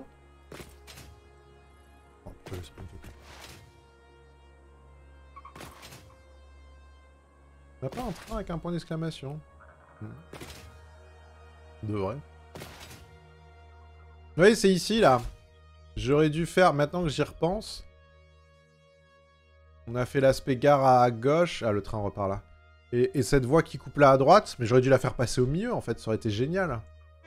Oh, pourquoi c'est pas une photo? On a pas un train avec un point d'exclamation. Hmm. De vrai. Oui, c'est ici, là. J'aurais dû faire, maintenant que j'y repense... On a fait l'aspect gare à gauche. Ah, le train repart là. Et, et cette voie qui coupe là à droite, mais j'aurais dû la faire passer au milieu, en fait. Ça aurait été génial.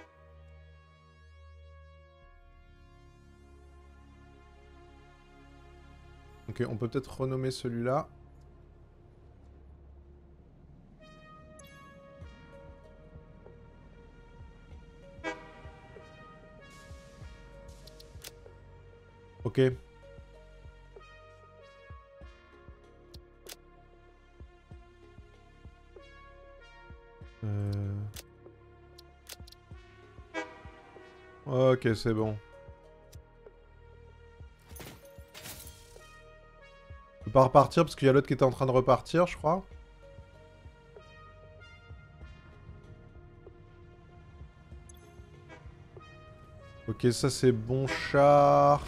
Ok, on peut peut-être renommer celui-là. Ok. Euh... Ok, c'est bon. Je peux pas repartir parce qu'il y a l'autre qui était en train de repartir, je crois. Ok, ça c'est bon char.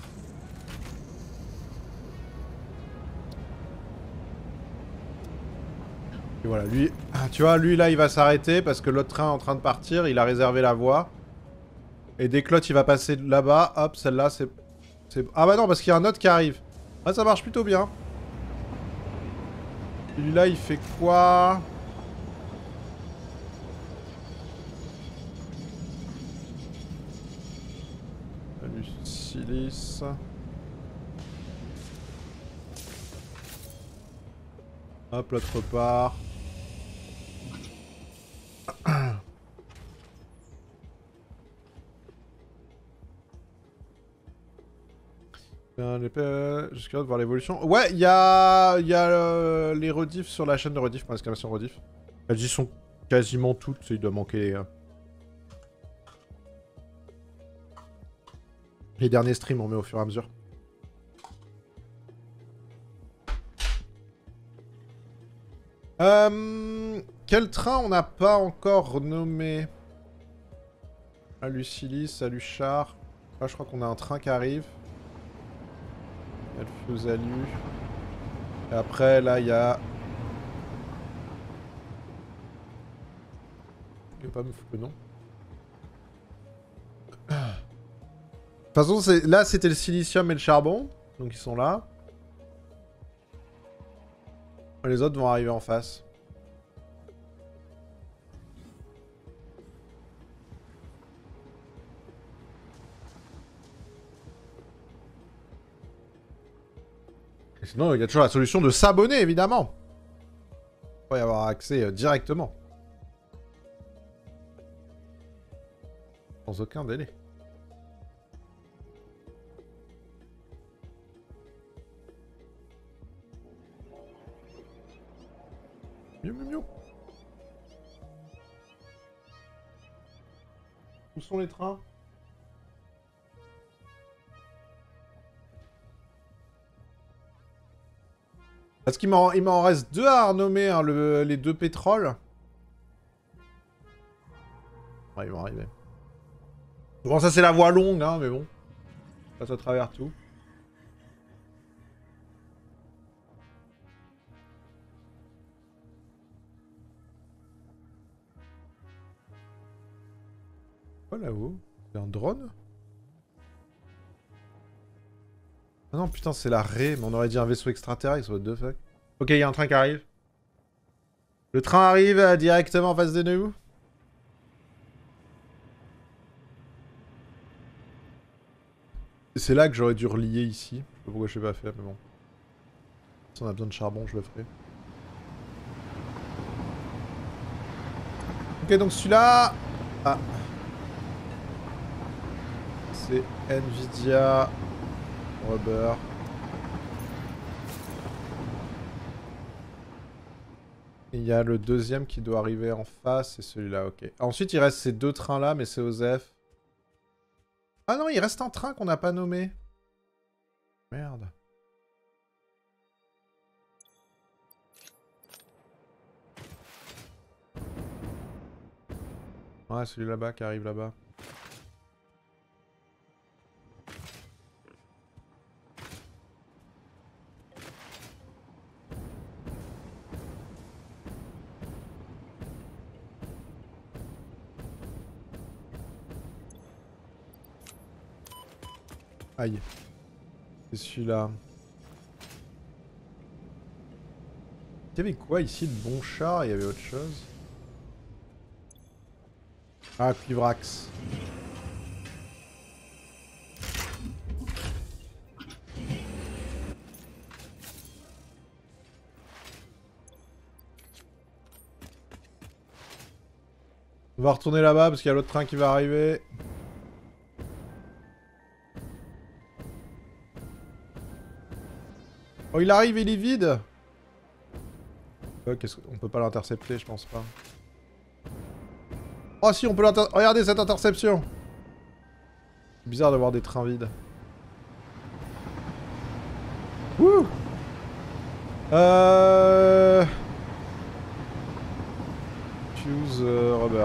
Et voilà, lui... Tu vois, lui là, il va s'arrêter parce que l'autre train est en train de partir. Il a réservé la voie. Et dès que l'autre, il va passer là-bas, hop, celle-là, c'est... Ah bah non, parce qu'il y a un autre qui arrive. Ah, ça marche plutôt bien. Celui-là, il fait quoi? Salut, Silice. Hop, l'autre repart. Je suis curieux de voir l'évolution. Ouais, il y a, y a euh, les rediffs sur la chaîne de rediff, pour l'exclamation rediff. Elles y sont quasiment toutes, il doit manquer euh... les derniers streams, on met au fur et à mesure. Euh, quel train on n'a pas encore nommé? Salut Silly, salut Char. Là, je crois qu'on a un train qui arrive. Il y a le fuse alu. Et après, là, il y a... Il va pas me foutre le nom. De toute façon, là, c'était le silicium et le charbon. Donc, ils sont là. Les autres vont arriver en face. Et sinon, il y a toujours la solution de s'abonner, évidemment. Pour y avoir accès euh, directement. Sans aucun délai. Mieux, mieux, mieux. Où sont les trains? Parce qu'il m'en reste deux à renommer, hein, le, les deux pétroles. Ouais, ils vont arriver. Bon, ça c'est la voie longue, hein, mais bon. Ça passe à travers tout. Quoi là-haut? C'est un drone? Ah non, putain, c'est la raie, mais on aurait dit un vaisseau extraterrestre, what the fuck. Ok, il y a un train qui arrive. Le train arrive euh, directement en face de nous. C'est là que j'aurais dû relier ici. Je sais pas pourquoi je l'ai pas fait, mais bon. Si on a besoin de charbon, je le ferai. Ok, donc celui-là... Ah. C'est Nvidia... Rubber. Il y a le deuxième qui doit arriver en face, c'est celui-là, ok. Ensuite, il reste ces deux trains-là, mais c'est Osef. Ah non, il reste un train qu'on n'a pas nommé. Merde. Ouais, celui là-bas qui arrive là-bas. Aïe. C'est celui-là. Il y avait quoi ici? Le bon char, il y avait autre chose. Ah, Cuivrax. On va retourner là-bas parce qu'il y a l'autre train qui va arriver. Oh, il arrive, il est vide. Euh, qu'est-ce qu'on peut pas l'intercepter, je pense pas. Oh si, on peut l'inter... Regardez cette interception. C'est bizarre d'avoir des trains vides. Wouh. Euh... Fuse euh, rubber.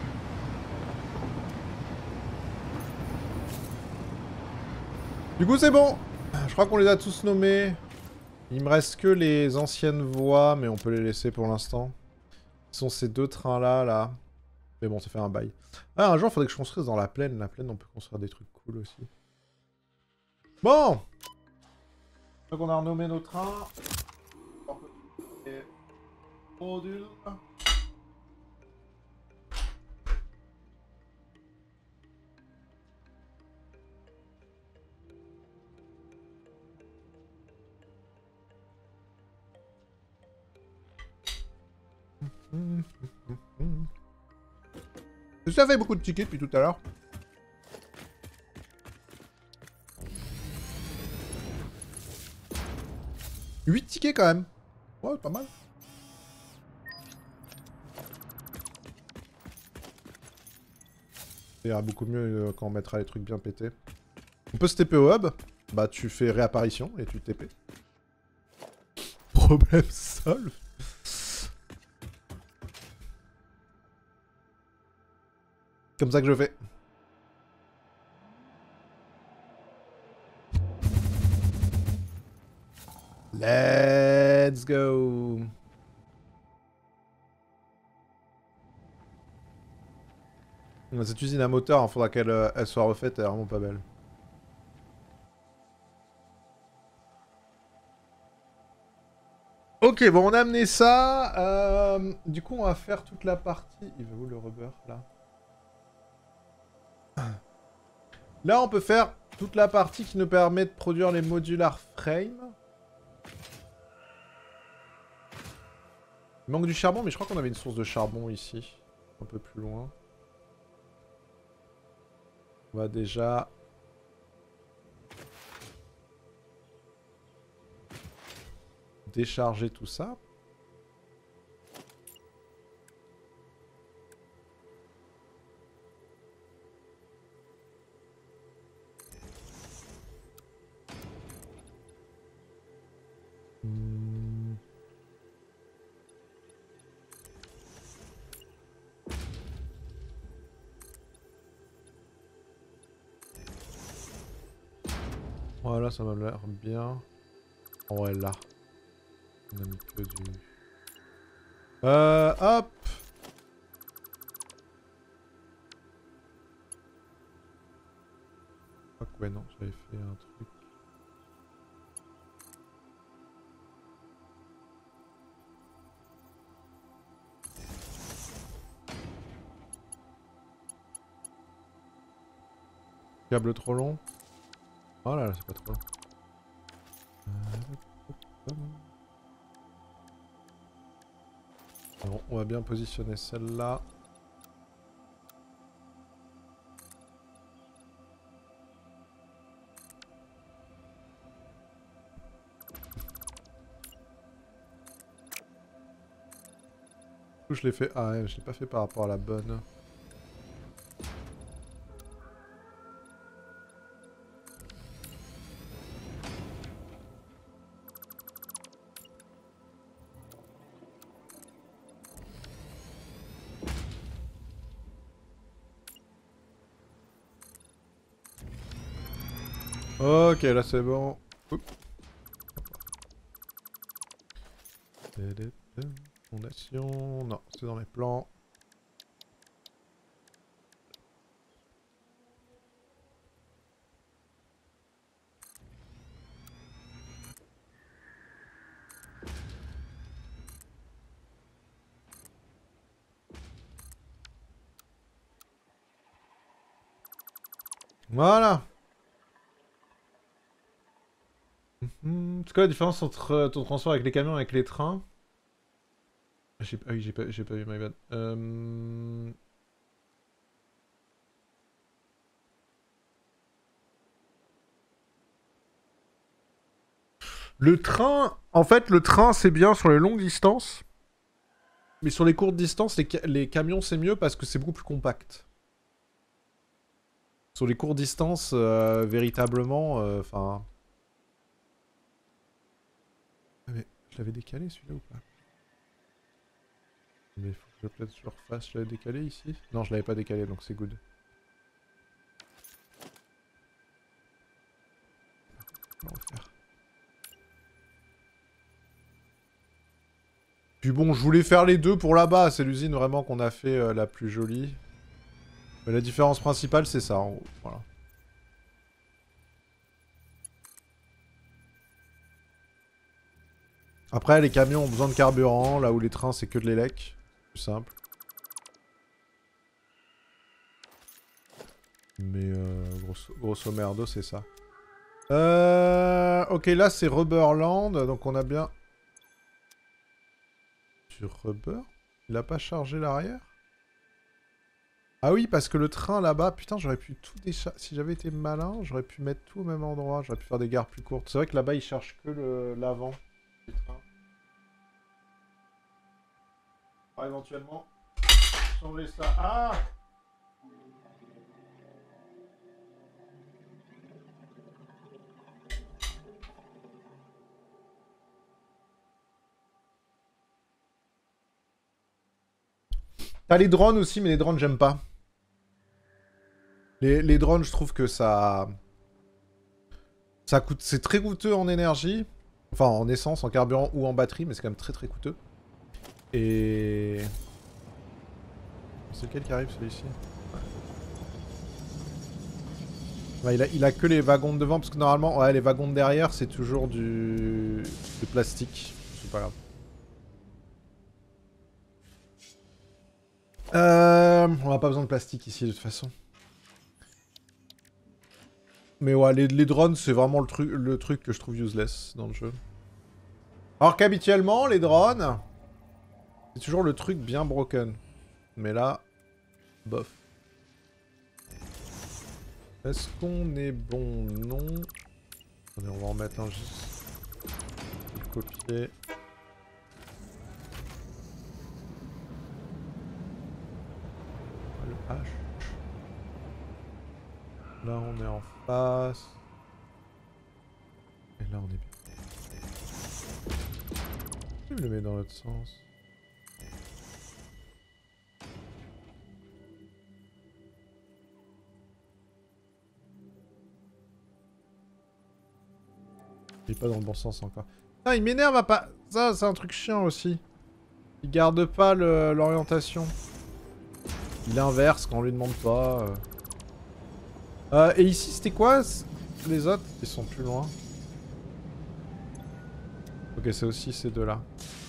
Du coup, c'est bon. Je crois qu'on les a tous nommés. Il me reste que les anciennes voies, mais on peut les laisser pour l'instant. Ce sont ces deux trains-là, là. Mais bon, ça fait un bail. Ah, un jour, il faudrait que je construise dans la plaine. La plaine, on peut construire des trucs cool aussi. Bon. Donc, on a renommé nos trains. Et... module. Ça fait beaucoup de tickets depuis tout à l'heure. huit tickets quand même. Ouais, pas mal. Ça ira beaucoup mieux quand on mettra les trucs bien pétés. On peut se T P au hub. Bah tu fais réapparition et tu T P. Problème solve. Comme ça que je fais. Let's go. Cette usine à moteur, il faudra qu'elle euh, elle soit refaite, elle est vraiment pas belle. Ok, bon, on a amené ça. Euh, du coup, on va faire toute la partie... Il va où le rubber, là? Là, on peut faire toute la partie qui nous permet de produire les modular frames. Il manque du charbon, mais je crois qu'on avait une source de charbon ici. Un peu plus loin. On va déjà... décharger tout ça. Hmm. Voilà, ça m'a l'air bien. Oh ouais, là. On a mis que du... Euh, hop. Ah, ouais, non, j'avais fait un truc. Câble trop long. Oh là là, c'est pas trop long. Bon, on va bien positionner celle-là. Je l'ai fait... Ah ouais, je l'ai pas fait par rapport à la bonne. Ok, là c'est bon. Oups. Fondation... Non, c'est dans mes plans. Voilà. C'est quoi la différence entre euh, ton transport avec les camions et avec les trains? Ah oui, j'ai pas, j'ai pas vu, my bad. Euh... Le train, en fait, le train c'est bien sur les longues distances. Mais sur les courtes distances, les, ca les camions c'est mieux parce que c'est beaucoup plus compact. Sur les courtes distances, euh, véritablement, enfin... Euh, mais je l'avais décalé celui-là ou pas? Mais il faut que peut-être je le refasse. Je l'avais décalé ici? Non, je l'avais pas décalé, donc c'est good. On va refaire. Puis bon, je voulais faire les deux pour là-bas. C'est l'usine vraiment qu'on a fait euh, la plus jolie. Mais la différence principale, c'est ça, en gros. Voilà. Après, les camions ont besoin de carburant, là où les trains, c'est que de l'élec. Plus simple. Mais euh, grosso, grosso merdo, c'est ça. Euh, ok, là, c'est Rubberland. Donc, on a bien... Sur Rubber? Il a pas chargé l'arrière? Ah oui, parce que le train là-bas, putain, j'aurais pu tout décharger. Si j'avais été malin, j'aurais pu mettre tout au même endroit. J'aurais pu faire des gares plus courtes. C'est vrai que là-bas, il charge que l'avant du train. Ah, éventuellement, changer ça. Ah! T'as les drones aussi, mais les drones, j'aime pas. Les, les drones, je trouve que ça... Ça coûte... C'est très coûteux en énergie. Enfin, en essence, en carburant ou en batterie, mais c'est quand même très très coûteux. Et... C'est lequel qui arrive, celui-ci? Ouais, il, a, il a que les wagons de devant, parce que normalement, ouais, les wagons de derrière, c'est toujours du... du plastique. C'est pas grave. Euh, on n'a pas besoin de plastique ici de toute façon. Mais ouais, les, les drones, c'est vraiment le, tru le truc que je trouve useless dans le jeu. Alors qu'habituellement, les drones, c'est toujours le truc bien broken. Mais là, bof. Est-ce qu'on est bon? Non. Attendez, on va en mettre un juste. Le copier. Le H. Là, on est en face. Et là, on est bien. Je le mets dans l'autre sens. Il est pas dans le bon sens encore. Ah, il m'énerve à pas... Ça, c'est un truc chiant aussi. Il garde pas l'orientation. Il inverse quand on lui demande pas. Euh... Euh, et ici, c'était quoi? Les autres, ils sont plus loin. Ok, c'est aussi ces deux-là.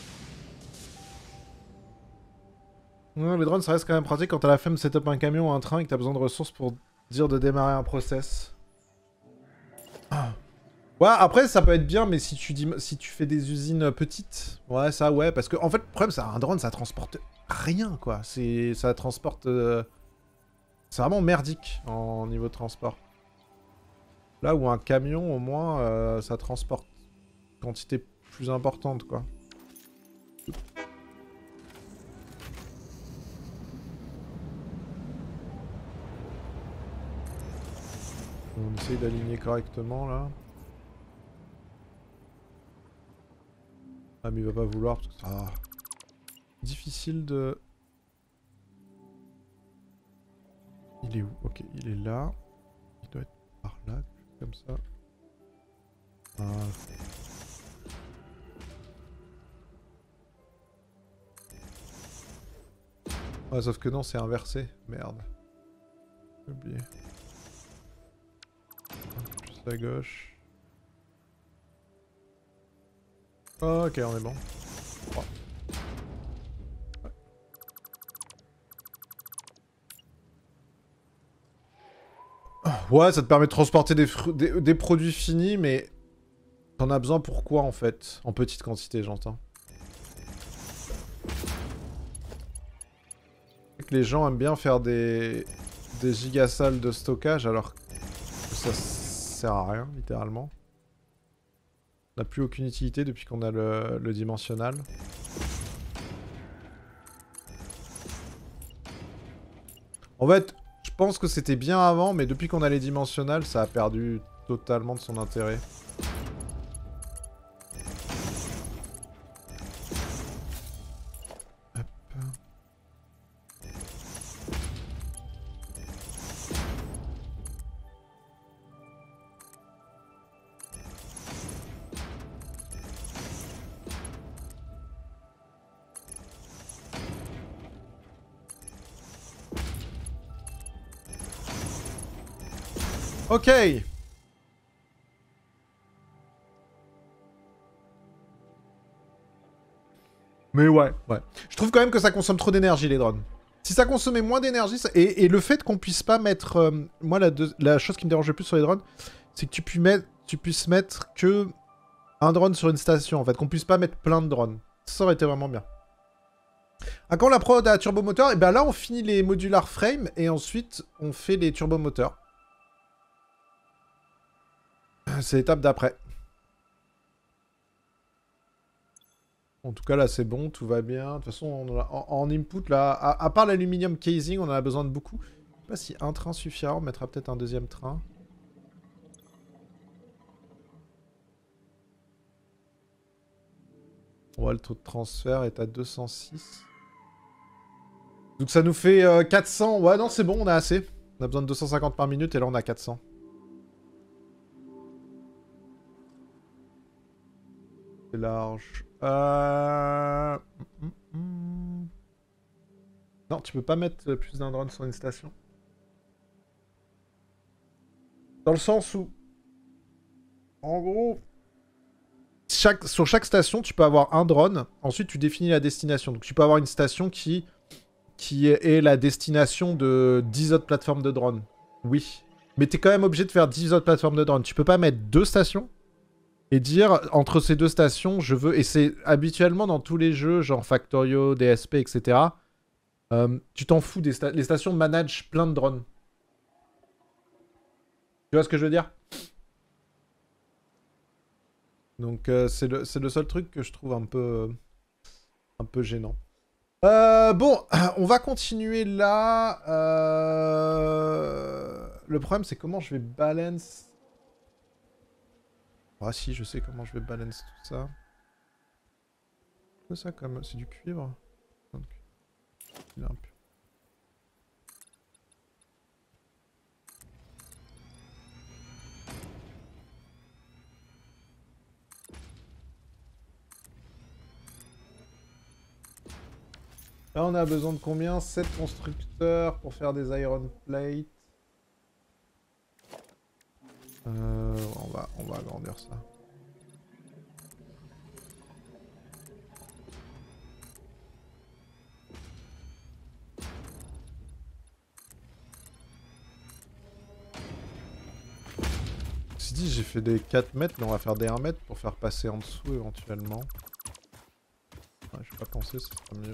Ouais, les drones, ça reste quand même pratique quand t'as la flemme de setup un camion ou un train et que t'as besoin de ressources pour dire de démarrer un process. Ah. Ouais, après, ça peut être bien, mais si tu, dis, si tu fais des usines petites, ouais, ça, ouais, parce que, en fait, le problème, c'est un drone, ça transporte rien, quoi. C'est, ça transporte... Euh... C'est vraiment merdique, en niveau de transport. Là où un camion, au moins, euh, ça transporte une quantité plus importante, quoi. On essaye d'aligner correctement, là. Ah mais il va pas vouloir parce que ça... Ah. Difficile de... Il est où? Ok, il est là. Il doit être par là, comme ça. Ah. Ouais, sauf que non, c'est inversé. Merde. J'ai oublié. Un peu plus à gauche. Oh, ok, on est bon. Oh. Ouais. Ouais, ça te permet de transporter des, des, des produits finis, mais t'en as besoin pour quoi en fait? En petite quantité, j'entends. Les gens aiment bien faire des, des gigasalles de stockage alors que ça sert à rien, littéralement. On n'a plus aucune utilité depuis qu'on a le, le dimensionnel. En fait, je pense que c'était bien avant, mais depuis qu'on a les dimensionnels, ça a perdu totalement de son intérêt. Hop. Ok. Mais ouais, ouais. Je trouve quand même que ça consomme trop d'énergie, les drones. Si ça consommait moins d'énergie, ça... et, et le fait qu'on puisse pas mettre... Euh, moi, la, deux... la chose qui me dérange le plus sur les drones, c'est que tu, puis mettre... tu puisses mettre que un drone sur une station, en fait. Qu'on puisse pas mettre plein de drones. Ça aurait été vraiment bien. À quand la prod à turbomoteur? Et ben là, on finit les modular frame, et ensuite, on fait les turbomoteurs. C'est l'étape d'après. En tout cas, là, c'est bon, tout va bien. De toute façon, on a, en, en input, là, à, à part l'aluminium casing, on en a besoin de beaucoup. Je sais pas si un train suffira, on mettra peut-être un deuxième train. Ouais, le taux de transfert est à deux cent six. Donc ça nous fait euh, quatre cents. Ouais, non, c'est bon, on a assez. On a besoin de deux cent cinquante par minute, et là, on a quatre cents. C'est large. Euh... Non, tu peux pas mettre plus d'un drone sur une station. Dans le sens où... En gros... Chaque... Sur chaque station, tu peux avoir un drone. Ensuite, tu définis la destination. Donc tu peux avoir une station qui... Qui est la destination de dix autres plateformes de drones. Oui. Mais t'es quand même obligé de faire dix autres plateformes de drones. Tu peux pas mettre deux stations. Et dire, entre ces deux stations, je veux... Et c'est habituellement dans tous les jeux, genre Factorio, D S P, et cetera. Euh, tu t'en fous, des sta les stations managent plein de drones. Tu vois ce que je veux dire? Donc euh, c'est le, le seul truc que je trouve un peu, un peu gênant. Euh, bon, on va continuer là. Euh... Le problème, c'est comment je vais balance... Ah si, je sais comment je vais balance tout ça. C'est ça comme... C'est du cuivre. Donc, il est un peu... Là, on a besoin de combien? sept constructeurs pour faire des iron plates. Euh, on va, on va agrandir ça. Si dit, j'ai fait des quatre mètres, mais on va faire des un mètre pour faire passer en dessous éventuellement. Ouais, je vais pas penser, ce sera mieux.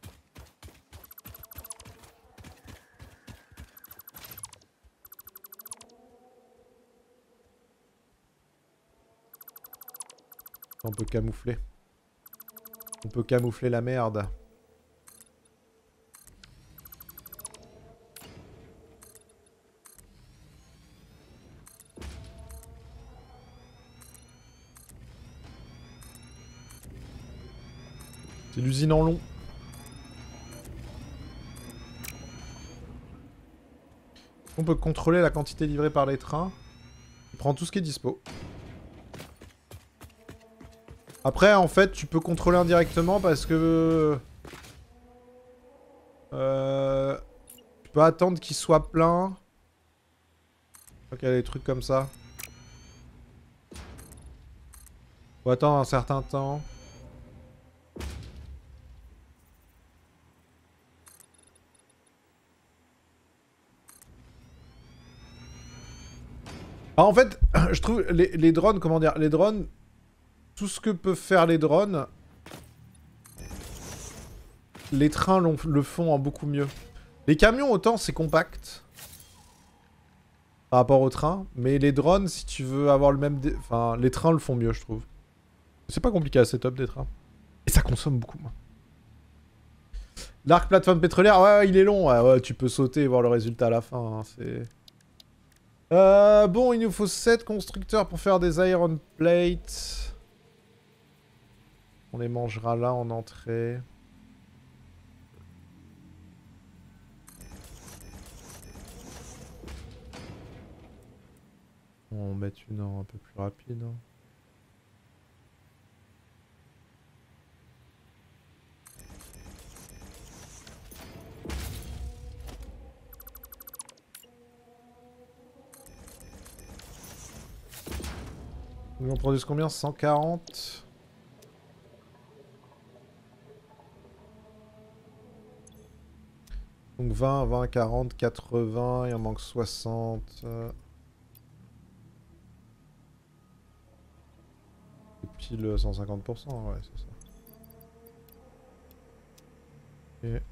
On peut camoufler. On peut camoufler la merde. C'est l'usine en long. On peut contrôler la quantité livrée par les trains. Il prend tout ce qui est dispo. Après, en fait, tu peux contrôler indirectement parce que... Euh... Tu peux attendre qu'il soit plein. Je crois qu'il y a des trucs comme ça. Faut attendre un certain temps. Ah, en fait, je trouve les, les drones, comment dire, les drones... Tout ce que peuvent faire les drones, les trains le font en beaucoup mieux. Les camions, autant c'est compact par rapport aux trains, mais les drones, si tu veux avoir le même... Dé... Enfin, les trains le font mieux, je trouve. C'est pas compliqué à setup des trains. Et ça consomme beaucoup moins. L'arc plateforme pétrolière, ouais, ouais, il est long. Ouais, ouais, tu peux sauter et voir le résultat à la fin. Hein, c'est... Euh, bon, il nous faut sept constructeurs pour faire des iron plates. On les mangera là en entrée. On va en mettre une un peu plus rapide. Hein. Nous on produit combien? cent quarante. Donc vingt, vingt, quarante, quatre-vingts, il en manque soixante. Et pile cent cinquante pour cent, ouais, c'est ça. Et...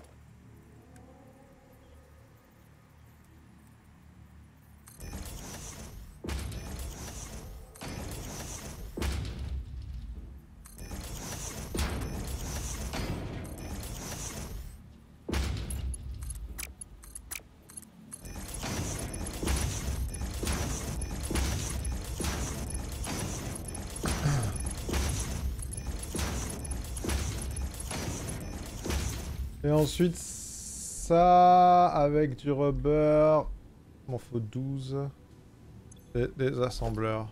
Et ensuite, ça, avec du rubber, il m'en faut douze. Et des assembleurs.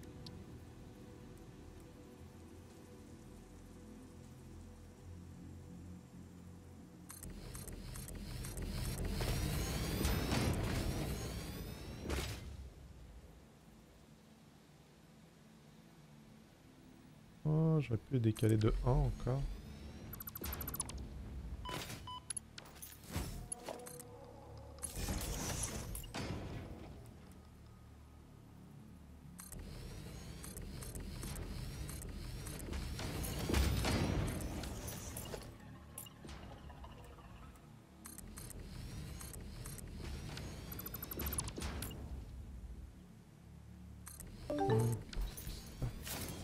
Oh, j'aurais pu décaler de un encore.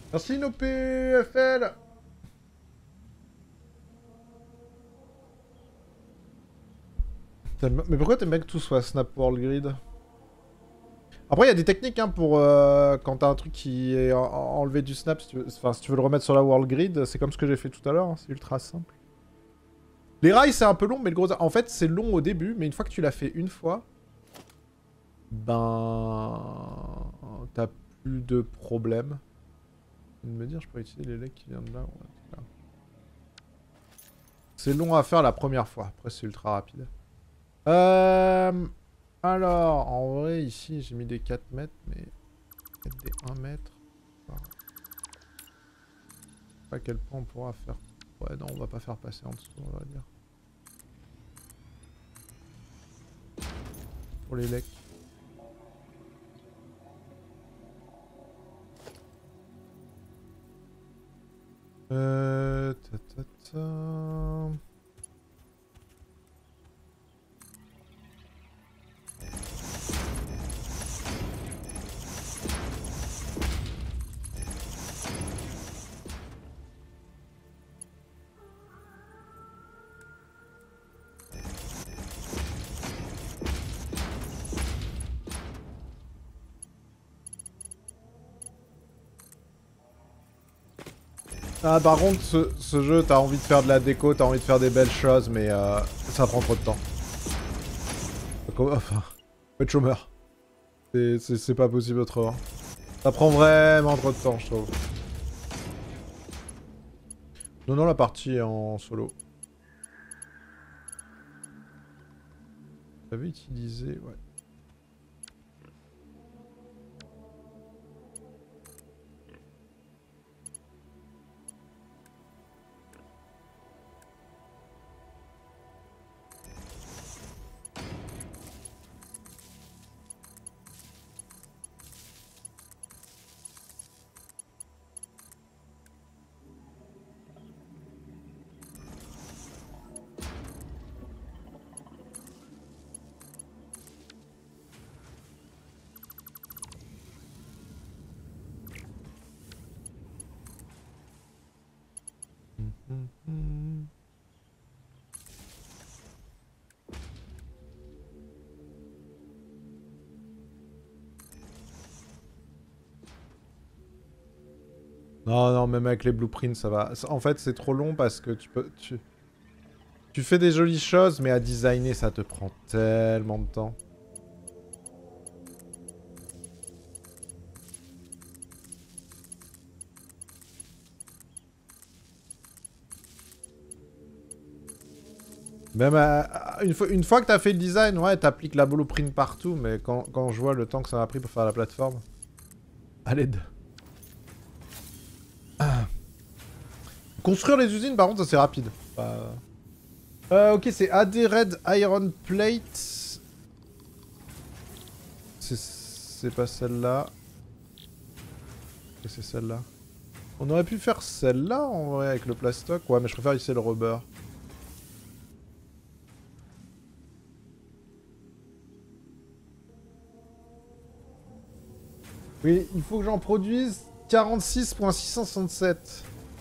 Merci nos P F L. Mais pourquoi t'aimes bien que tout soit Snap World Grid? Après, il y a des techniques hein, pour euh, quand t'as un truc qui est en enlevé du snap. Si tu, veux, enfin, si tu veux le remettre sur la World Grid, c'est comme ce que j'ai fait tout à l'heure. Hein, c'est ultra simple. Les rails, c'est un peu long, mais le gros... En fait, c'est long au début, mais une fois que tu l'as fait une fois, ben... T'as plus de problème. Je viens de me dire, je peux utiliser les legs qui viennent de là. Ouais, c'est long à faire la première fois. Après, c'est ultra rapide. Euh... Alors, en vrai, ici, j'ai mis des quatre mètres, mais... Peut-être des un mètre. Enfin... À quel point on pourra faire... Ouais, non, on va pas faire passer en dessous, on va dire. Pour les lecs. Euh... Ta, ta, ta... Ah, par contre, ce, ce jeu, t'as envie de faire de la déco, t'as envie de faire des belles choses, mais euh, ça prend trop de temps. Enfin, faut être chômeur. C'est pas possible autrement. Ça prend vraiment trop de temps, je trouve. Non, non, la partie est en solo. J'avais utilisé, ouais. Non, non, même avec les blueprints, ça va. En fait, c'est trop long parce que tu peux... Tu... tu fais des jolies choses, mais à designer, ça te prend tellement de temps. Même à... une, fois, une fois que t'as fait le design, ouais, t'appliques la blueprint partout, mais quand, quand je vois le temps que ça m'a pris pour faire la plateforme... À l'aide. Ah. Construire les usines, par contre, ça c'est rapide. Bah... Euh, ok, c'est A D Red Iron Plate. C'est pas celle-là. C'est celle-là. On aurait pu faire celle-là, en vrai, avec le plastoc. Ouais, mais je préfère ici le rubber. Oui, il faut que j'en produise quarante-six virgule six cent soixante-sept.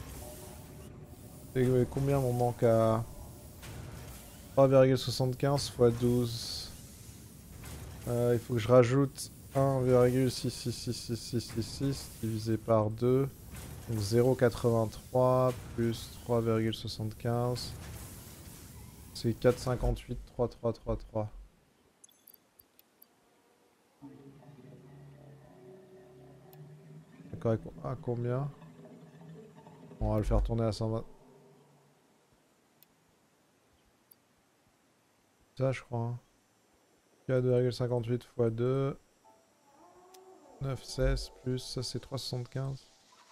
Et combien m'en manque à... trois virgule soixante-quinze fois douze. Euh, il faut que je rajoute un virgule six six six six six six six divisé par deux. Donc zéro virgule quatre-vingt-trois plus trois virgule soixante-quinze. C'est quatre virgule cinquante-huit, trois virgule trois trois trois. D'accord, à combien? On va le faire tourner à cent vingt. Ça, je crois. Hein. quatre virgule cinquante-huit fois deux. neuf, seize, plus, ça c'est trois virgule soixante-quinze.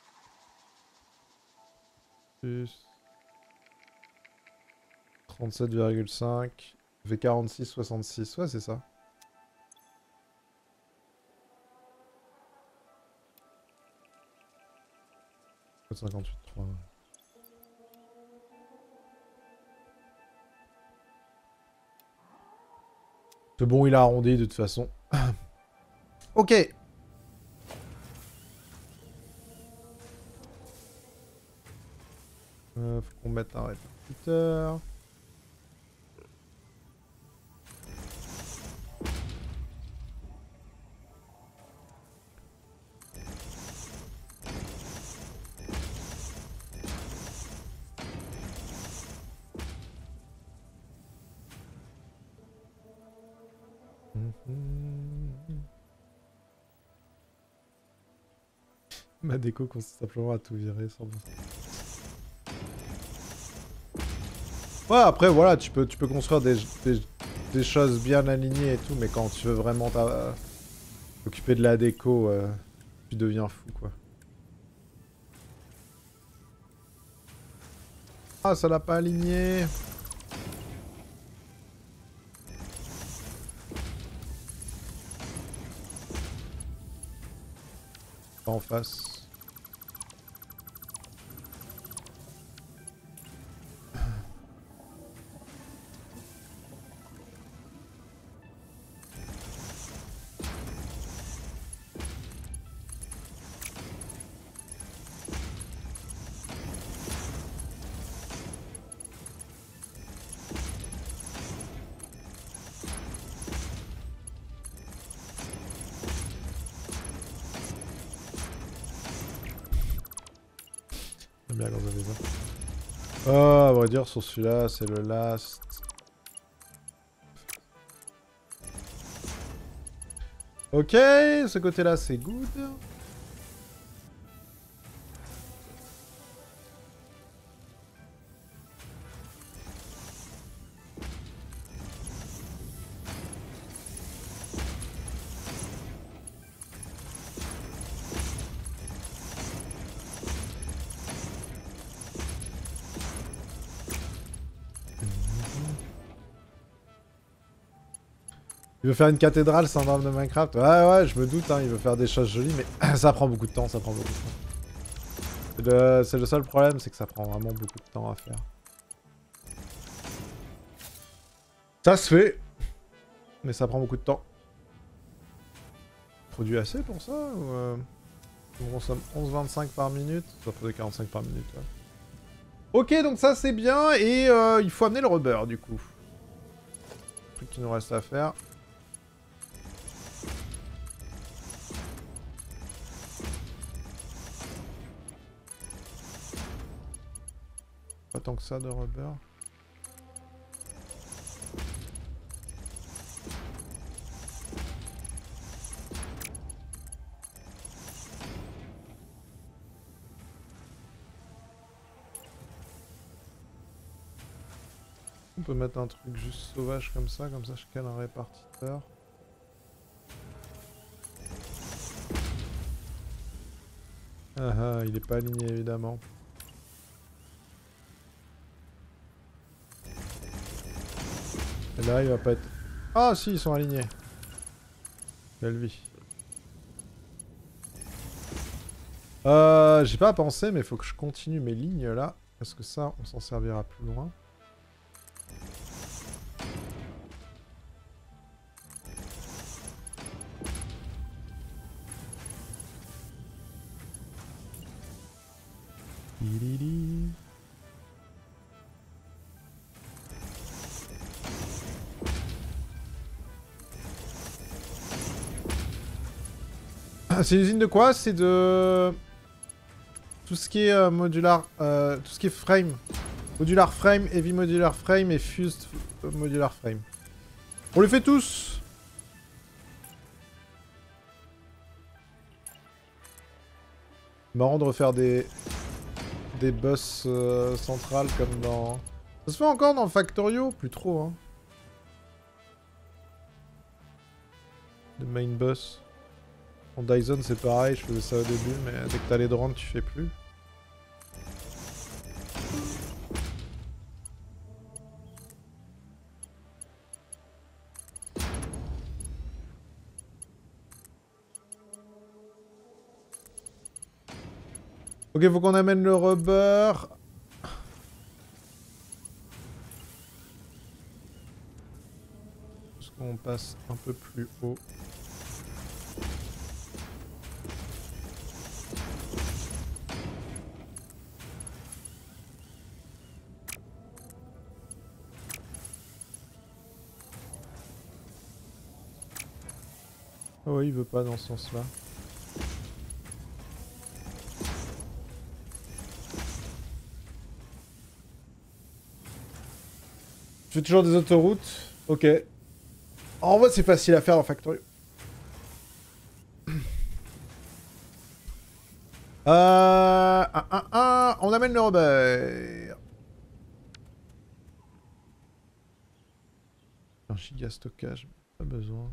Plus trente-sept virgule cinq. Ça fait quarante-six virgule soixante-six. Ouais, c'est ça. cinquante-huit virgule trois. C'est bon, il a arrondi de toute façon. Ok. Euh, faut qu'on mette un répétiteur. Ma déco consiste simplement à tout virer sans bon. Ouais, après voilà, tu peux, tu peux construire des, des, des choses bien alignées et tout, mais quand tu veux vraiment t'occuper de la déco, euh, tu deviens fou quoi. Ah, ça l'a pas aligné. Pas en face. J'aime bien quand ça fait ça. Oh, à vrai dire, sur celui-là, c'est le last. Ok, ce côté-là, c'est good. Il veut faire une cathédrale sans arme de Minecraft. Ouais, ouais, je me doute, hein, il veut faire des choses jolies, mais ça prend beaucoup de temps, ça prend beaucoup de temps. C'est le, c'est le seul problème, c'est que ça prend vraiment beaucoup de temps à faire. Ça se fait, mais ça prend beaucoup de temps. Produit assez pour ça ou euh... On consomme onze virgule vingt-cinq par minute. Ça produit quarante-cinq par minute, ouais. Ok, donc ça c'est bien, et euh, il faut amener le rubber, du coup. Le truc qu'il nous reste à faire. Pas tant que ça de rubber. On peut mettre un truc juste sauvage comme ça, comme ça je cale un répartiteur. Ah ah, il est pas aligné évidemment. Et là il va pas être... Ah si, ils sont alignés. Belle vie. Euh, j'ai pas à penser, mais il faut que je continue mes lignes là. Parce que ça, on s'en servira plus loin. C'est une usine de quoi? C'est de... Tout ce qui est euh, modular... Euh, tout ce qui est frame. Modular frame, heavy modular frame et fused modular frame. On les fait tous! Marrant de refaire des... Des bus euh, centrales comme dans... Ça se fait encore dans Factorio? Plus trop, hein. Le main bus. En Dyson c'est pareil, je faisais ça au début, mais dès que t'as les drones tu fais plus. Ok, faut qu'on amène le rubber. Parce qu'on passe un peu plus haut. Oh oui, il veut pas dans ce sens-là. Tu fais toujours des autoroutes? Ok. En vrai, c'est facile à faire en Factorio. Euh... Un, un, un, on amène le Robert. Un giga stockage, pas besoin.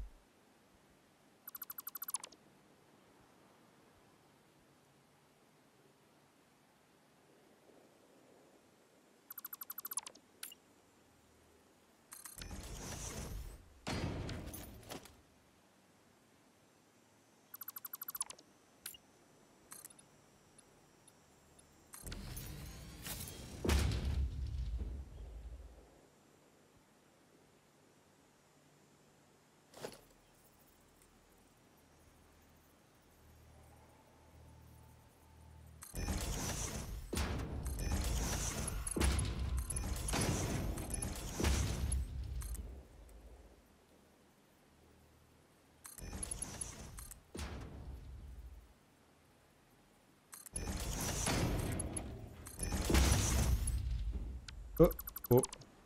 Oh, oh.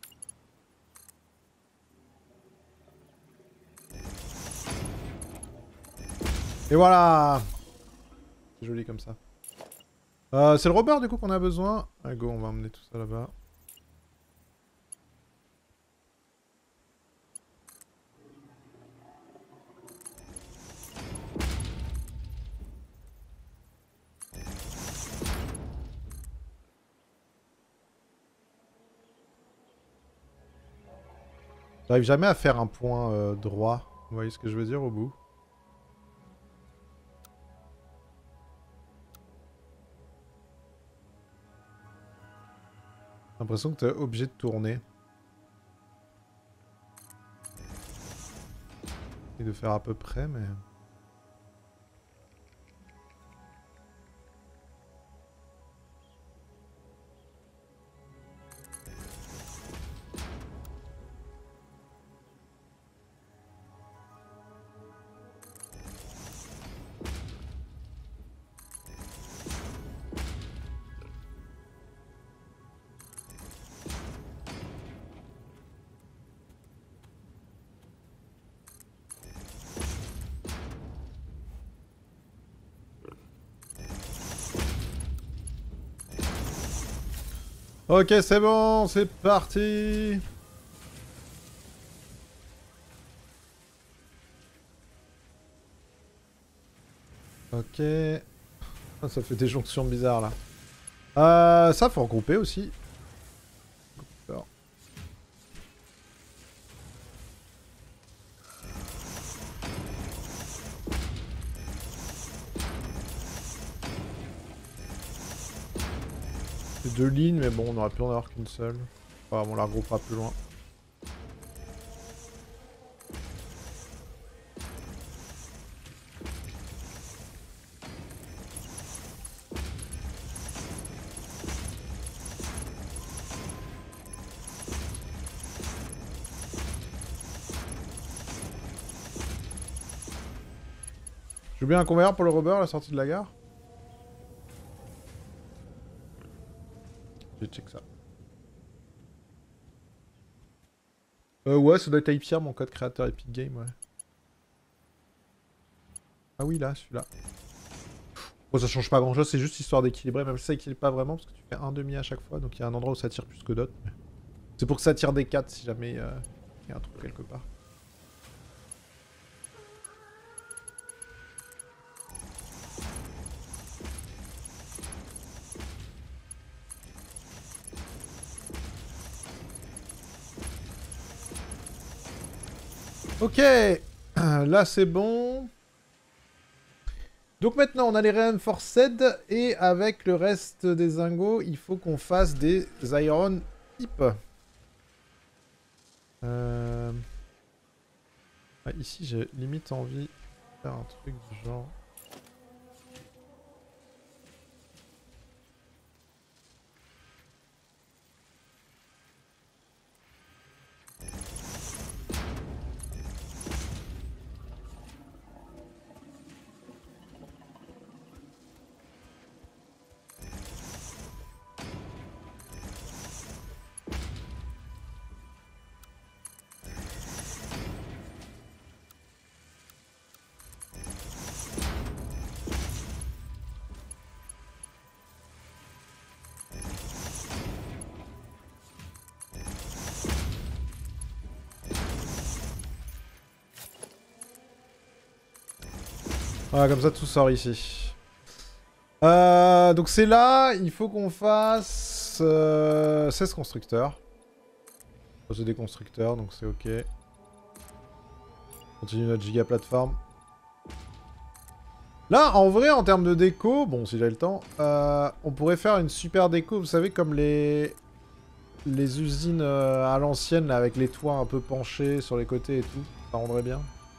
Et voilà. C'est joli comme ça. Euh, c'est le Robert du coup qu'on a besoin. Ah go, on va emmener tout ça là-bas. J'arrive jamais à faire un point euh, droit. Vous voyez ce que je veux dire au bout? J'ai l'impression que t'es obligé de tourner. Et de faire à peu près, mais... Ok, c'est bon, c'est parti. Ok. Ah, ça fait des jonctions bizarres là. Euh, ça faut regrouper aussi. Alors. C'est deux lignes, mais bon, on aurait pu en avoir qu'une seule. Enfin, on la regroupera plus loin. J'ai oublié un conveyeur pour le Robert à la sortie de la gare. Je check ça. Euh, ouais, ça doit être Hypia, mon code créateur Epic Game, ouais. Ah oui, là, celui-là. Bon, ça change pas grand-chose, c'est juste histoire d'équilibrer, même si ça équilibre pas vraiment, parce que tu fais un demi à chaque fois, donc il y a un endroit où ça tire plus que d'autres. Mais... c'est pour que ça tire des quatre si jamais il euh, y a un truc quelque part. Ok, là c'est bon. Donc maintenant on a les Reinforced et avec le reste des ingos, il faut qu'on fasse des Iron Type. Euh... Ah, ici j'ai limite envie de faire un truc du genre... Voilà, comme ça tout sort ici. Euh, donc c'est là, il faut qu'on fasse euh, seize constructeurs. C'est des constructeurs, donc c'est ok. Continue notre giga plateforme. Là, en vrai, en termes de déco, bon, si j'ai le temps, euh, on pourrait faire une super déco, vous savez, comme les les usines euh, à l'ancienne, là, avec les toits un peu penchés sur les côtés et tout. Ça rendrait bien.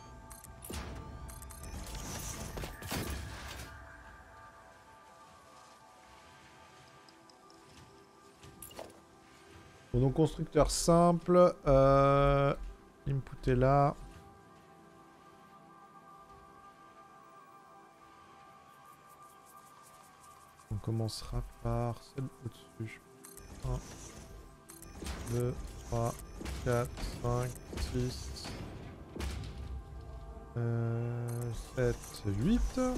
Bon, donc, constructeur simple. Euh, input est là. On commencera par celle au-dessus. un, deux, trois, quatre, cinq, six, euh, sept, huit. cinq,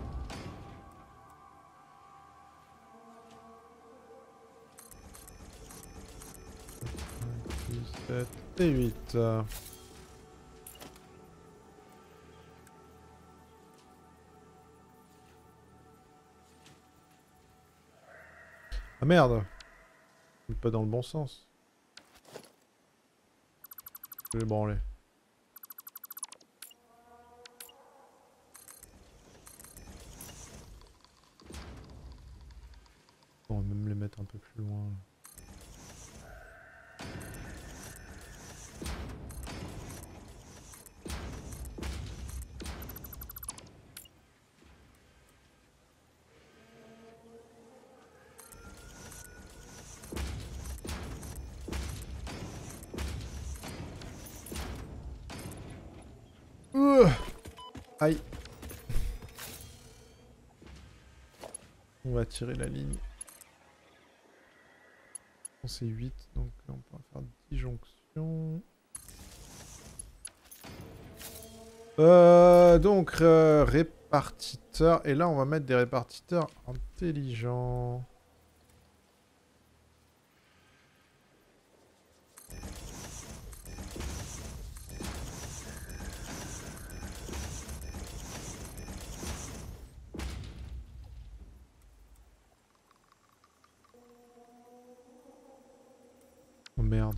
six, sept et huit. Ah merde! Pas dans le bon sens. Je vais branler. On va même les mettre un peu plus loin. Euh. Aïe. On va tirer la ligne. C'est huit, donc on peut faire dix jonctions. Euh, donc, euh, répartiteur. Et là, on va mettre des répartiteurs intelligents. Oh merde.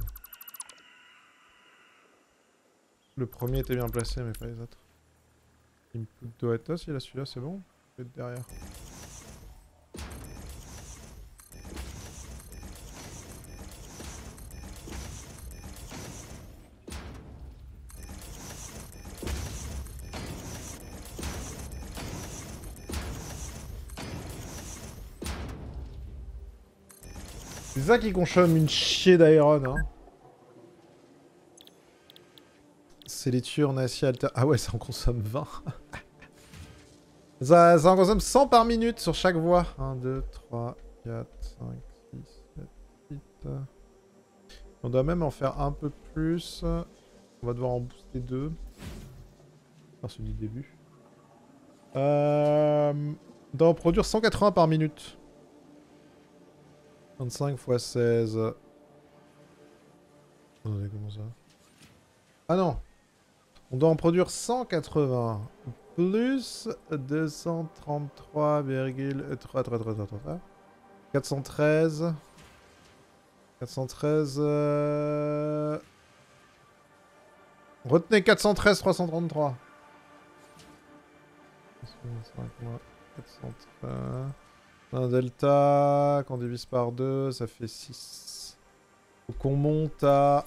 Le premier était bien placé, mais pas les autres. Input doit être là, si là celui-là c'est bon. Je vais être derrière. C'est ça qui consomme une chier d'iron, hein. C'est les tuyaux en acier alter... Ah ouais, ça en consomme vingt. ça, ça en consomme cent par minute sur chaque voie. un, deux, trois, quatre, cinq, six, sept, huit. On doit même en faire un peu plus. On va devoir en booster deux. Enfin, celui du début. Euh... On doit en produire cent quatre-vingts par minute. vingt-cinq fois seize. Attendez, comment ça? Ah non! On doit en produire cent quatre-vingts. Plus deux cent trente-trois virgule trois quatre cent treize. quatre cent treize... Euh... Retenez quatre cent treize, trois cent trente-trois. quatre cent treize... Un delta qu'on divise par deux, ça fait six. Faut qu'on monte à...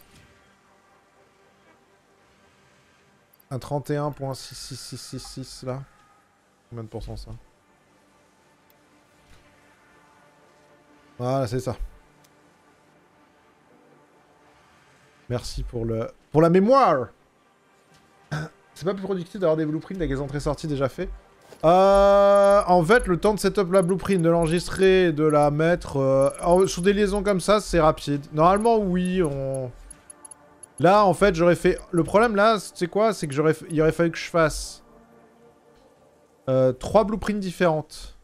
un trente et un virgule six six six six six là. Combien de pourcents ça? Voilà, c'est ça. Merci pour le... Pour la mémoire. C'est pas plus productif d'avoir des blueprints avec les entrées-sorties déjà faits. Euh, en fait, le temps de setup la blueprint, de l'enregistrer, de la mettre... Euh, sur des liaisons comme ça, c'est rapide. Normalement, oui, on... Là, en fait, j'aurais fait... Le problème, là, c'est quoi? C'est que j'aurais... Il aurait fallu que je fasse... Euh, trois blueprints différentes.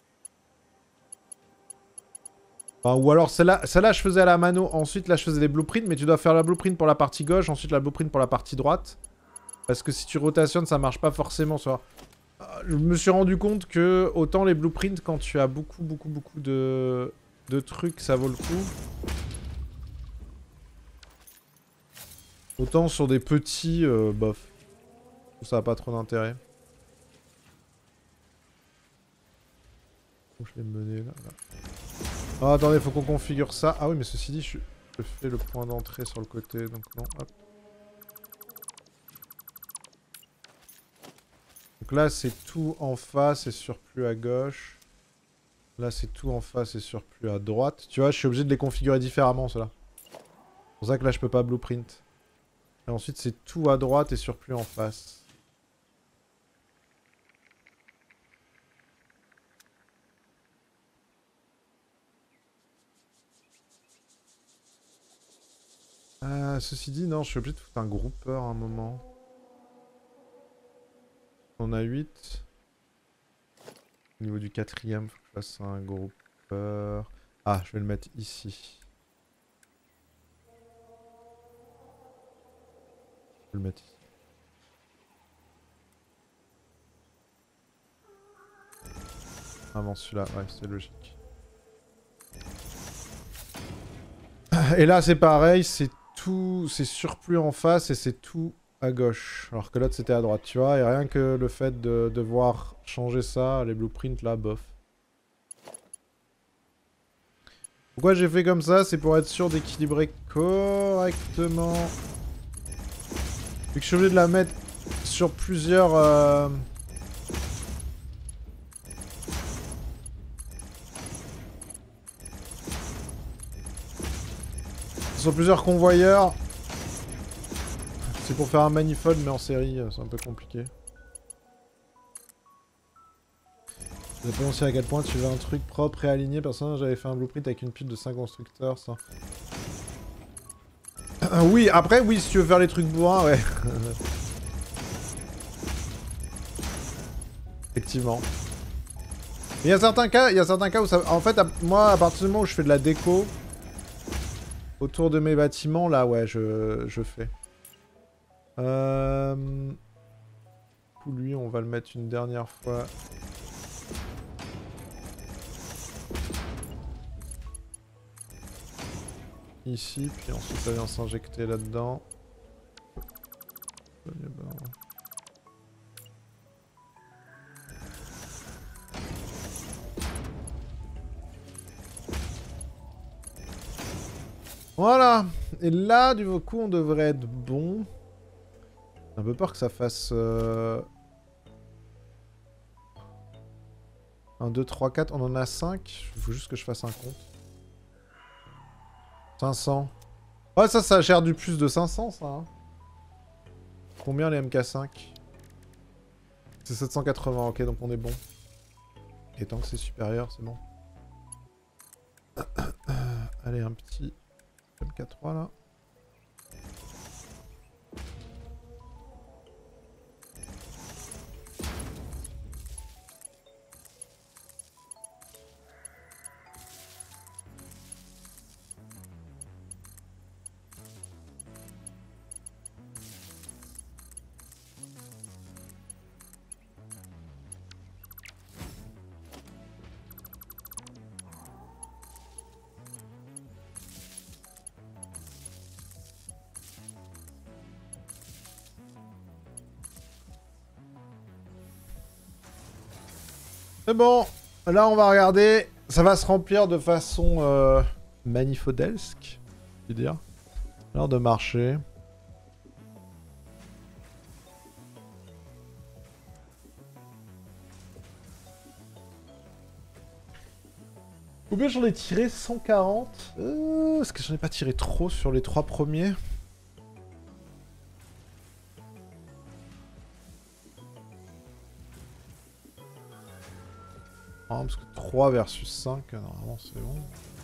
Enfin, ou alors, celle-là, celle-là, je faisais à la mano. Ensuite, là, je faisais des blueprints. Mais tu dois faire la blueprint pour la partie gauche. Ensuite, la blueprint pour la partie droite. Parce que si tu rotationnes, ça marche pas forcément sur... Je me suis rendu compte que autant les blueprints, quand tu as beaucoup, beaucoup, beaucoup de, de trucs, ça vaut le coup. Autant sur des petits, euh, bof. Ça n'a pas trop d'intérêt. Je vais me mener là. là. Oh, attendez, faut qu'on configure ça. Ah oui, mais ceci dit, je, je fais le point d'entrée sur le côté, donc non, hop. Donc là, c'est tout en face et surplus à gauche. Là, c'est tout en face et surplus à droite. Tu vois, je suis obligé de les configurer différemment, ceux-là. C'est pour ça que là, je peux pas blueprint. Et ensuite, c'est tout à droite et surplus en face. Euh, ceci dit, non, je suis obligé de foutre un groupeur à un moment. On a huit. Au niveau du quatrième, faut que je fasse un groupeur. Ah, je vais le mettre ici. Je vais le mettre ici. Avant celui-là, ouais, c'est logique. Et là, c'est pareil, c'est tout, c'est surplus en face et c'est tout à gauche. Alors que l'autre, c'était à droite, tu vois. Et rien que le fait de devoir changer ça, les blueprints, là, bof. Pourquoi j'ai fait comme ça? C'est pour être sûr d'équilibrer correctement. Vu que je suis obligé de la mettre sur plusieurs... Euh... Sur plusieurs convoyeurs. C'est pour faire un manifold, mais en série, c'est un peu compliqué. J'ai pas pensé à quel point tu veux un truc propre et aligné. Personnellement, j'avais fait un blueprint avec une pile de cinq constructeurs, ça. Oui, après, oui, si tu veux faire les trucs bourrins, ouais. Effectivement. Il y a certains cas, il y a certains cas où ça... En fait, à... moi, à partir du moment où je fais de la déco... Autour de mes bâtiments, là, ouais, je, je fais. Euh... Pour lui, on va le mettre une dernière fois. Ici, puis ensuite ça vient s'injecter là-dedans. Voilà. Et là, du coup, on devrait être bon. J'ai un peu peur que ça fasse... Euh... un, deux, trois, quatre. On en a cinq. Il faut juste que je fasse un compte. cinq cents. Ouais, ça, ça gère du plus de cinq cents, ça. Hein. Combien les M K cinq? C'est sept cent quatre-vingts. Ok, donc on est bon. Et tant que c'est supérieur, c'est bon. Allez, un petit... M K trois là. C'est bon, là on va regarder, ça va se remplir de façon euh, manifodelsque, je veux dire. L'heure de marcher. Combien j'en ai tiré? cent quarante. euh, Est-ce que j'en ai pas tiré trop sur les trois premiers? Ah, parce que trois versus cinq, normalement c'est bon.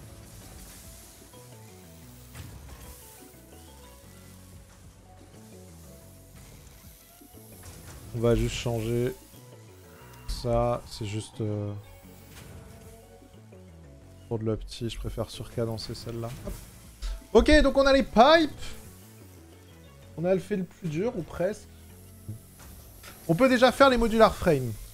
On va juste changer ça, c'est juste... Euh... Pour de l'opti, je préfère surcadencer celle-là. Ok, donc on a les pipes. On a le fait le plus dur, ou presque. On peut déjà faire les modular frames.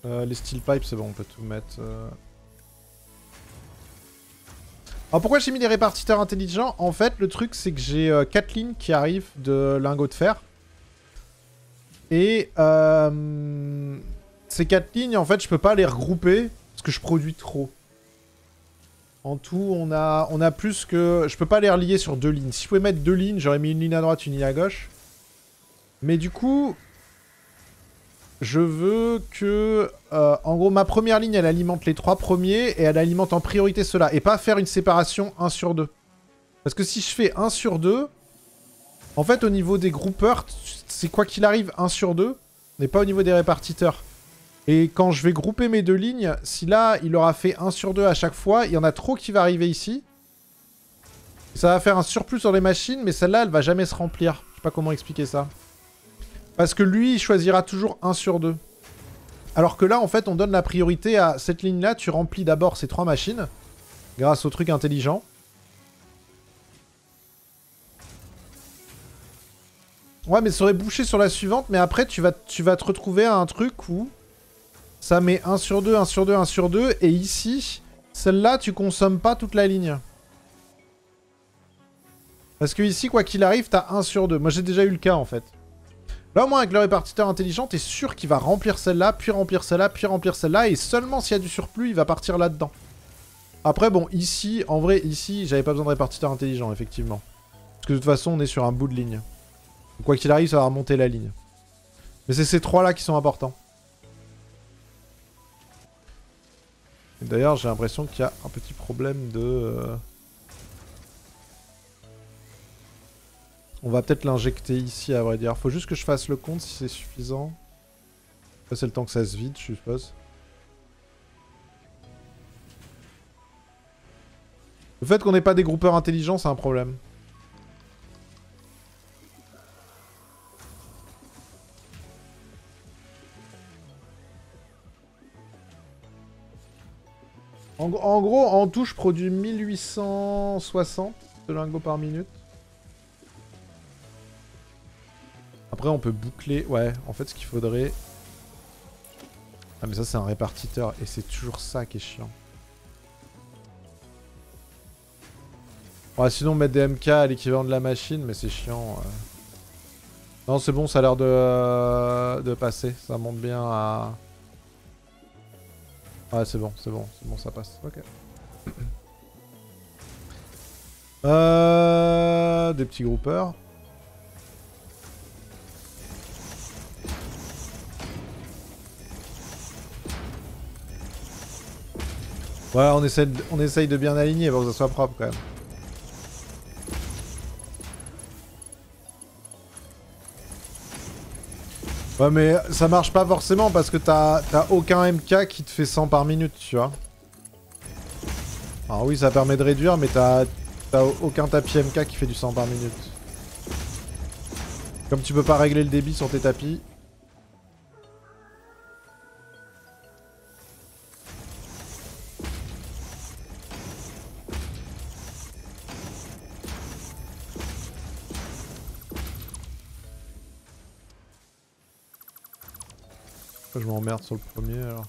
Euh, les steel pipes, c'est bon, on peut tout mettre. Euh... Alors pourquoi j'ai mis les répartiteurs intelligents? En fait, le truc, c'est que j'ai euh, quatre lignes qui arrivent de lingots de fer. Et euh, ces quatre lignes, en fait, je peux pas les regrouper parce que je produis trop. En tout, on a, on a plus que... Je peux pas les relier sur deux lignes. Si je pouvais mettre deux lignes, j'aurais mis une ligne à droite, une ligne à gauche. Mais du coup... Je veux que... Euh, en gros, ma première ligne, elle alimente les trois premiers et elle alimente en priorité ceux-là. Et pas faire une séparation un sur deux. Parce que si je fais un sur deux... En fait, au niveau des groupeurs, c'est quoi qu'il arrive un sur deux, mais pas au niveau des répartiteurs. Et quand je vais grouper mes deux lignes, si là, il aura fait un sur deux à chaque fois, il y en a trop qui va arriver ici. Ça va faire un surplus sur les machines, mais celle-là, elle va jamais se remplir. Je sais pas comment expliquer ça. Parce que lui, il choisira toujours un sur deux. Alors que là, en fait, on donne la priorité à cette ligne-là. Tu remplis d'abord ces trois machines, grâce au truc intelligent. Ouais, mais ça aurait bouché sur la suivante, mais après, tu vas, tu vas te retrouver à un truc où ça met un sur deux, un sur deux, un sur deux, et ici, celle-là, tu consommes pas toute la ligne. Parce que ici, quoi qu'il arrive, t'as un sur deux. Moi, j'ai déjà eu le cas, en fait. Là, au moins, avec le répartiteur intelligent, t'es sûr qu'il va remplir celle-là, puis remplir celle-là, puis remplir celle-là, et seulement s'il y a du surplus, il va partir là-dedans. Après, bon, ici, en vrai, ici, j'avais pas besoin de répartiteur intelligent, effectivement. Parce que de toute façon, on est sur un bout de ligne. Quoi qu'il arrive, ça va remonter la ligne. Mais c'est ces trois-là qui sont importants. D'ailleurs, j'ai l'impression qu'il y a un petit problème de... Euh... On va peut-être l'injecter ici, à vrai dire. Faut juste que je fasse le compte si c'est suffisant. Là, c'est le temps que ça se vide, je suppose. Le fait qu'on n'ait pas des groupeurs intelligents, c'est un problème. En, en gros, en tout, je produis mille huit cent soixante de lingots par minute. Après, on peut boucler... Ouais, en fait, ce qu'il faudrait... Ah, mais ça, c'est un répartiteur. Et c'est toujours ça qui est chiant. Ouais, sinon, mettre des M K à l'équivalent de la machine, mais c'est chiant. Euh... Non, c'est bon, ça a l'air de... Euh, de passer. Ça monte bien à... Ouais, c'est bon, c'est bon, c'est bon, ça passe. Ok. euh, des petits groupeurs. Ouais, on essaye, de, on essaye de bien aligner pour que ça soit propre quand même. Ouais, mais ça marche pas forcément parce que t'as aucun M K qui te fait cent par minute, tu vois. Alors oui, ça permet de réduire, mais t'as aucun tapis M K qui fait du cent par minute. Comme tu peux pas régler le débit sur tes tapis. Je m'emmerde sur le premier alors.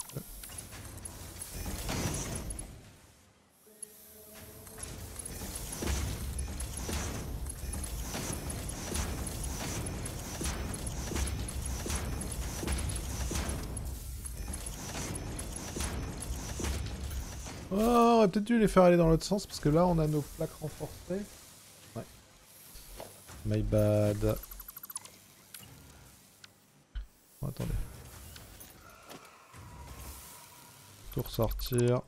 Oh, on aurait peut-être dû les faire aller dans l'autre sens parce que là on a nos plaques renforcées. Ouais. My bad. Oh, attendez. Tout ressortir.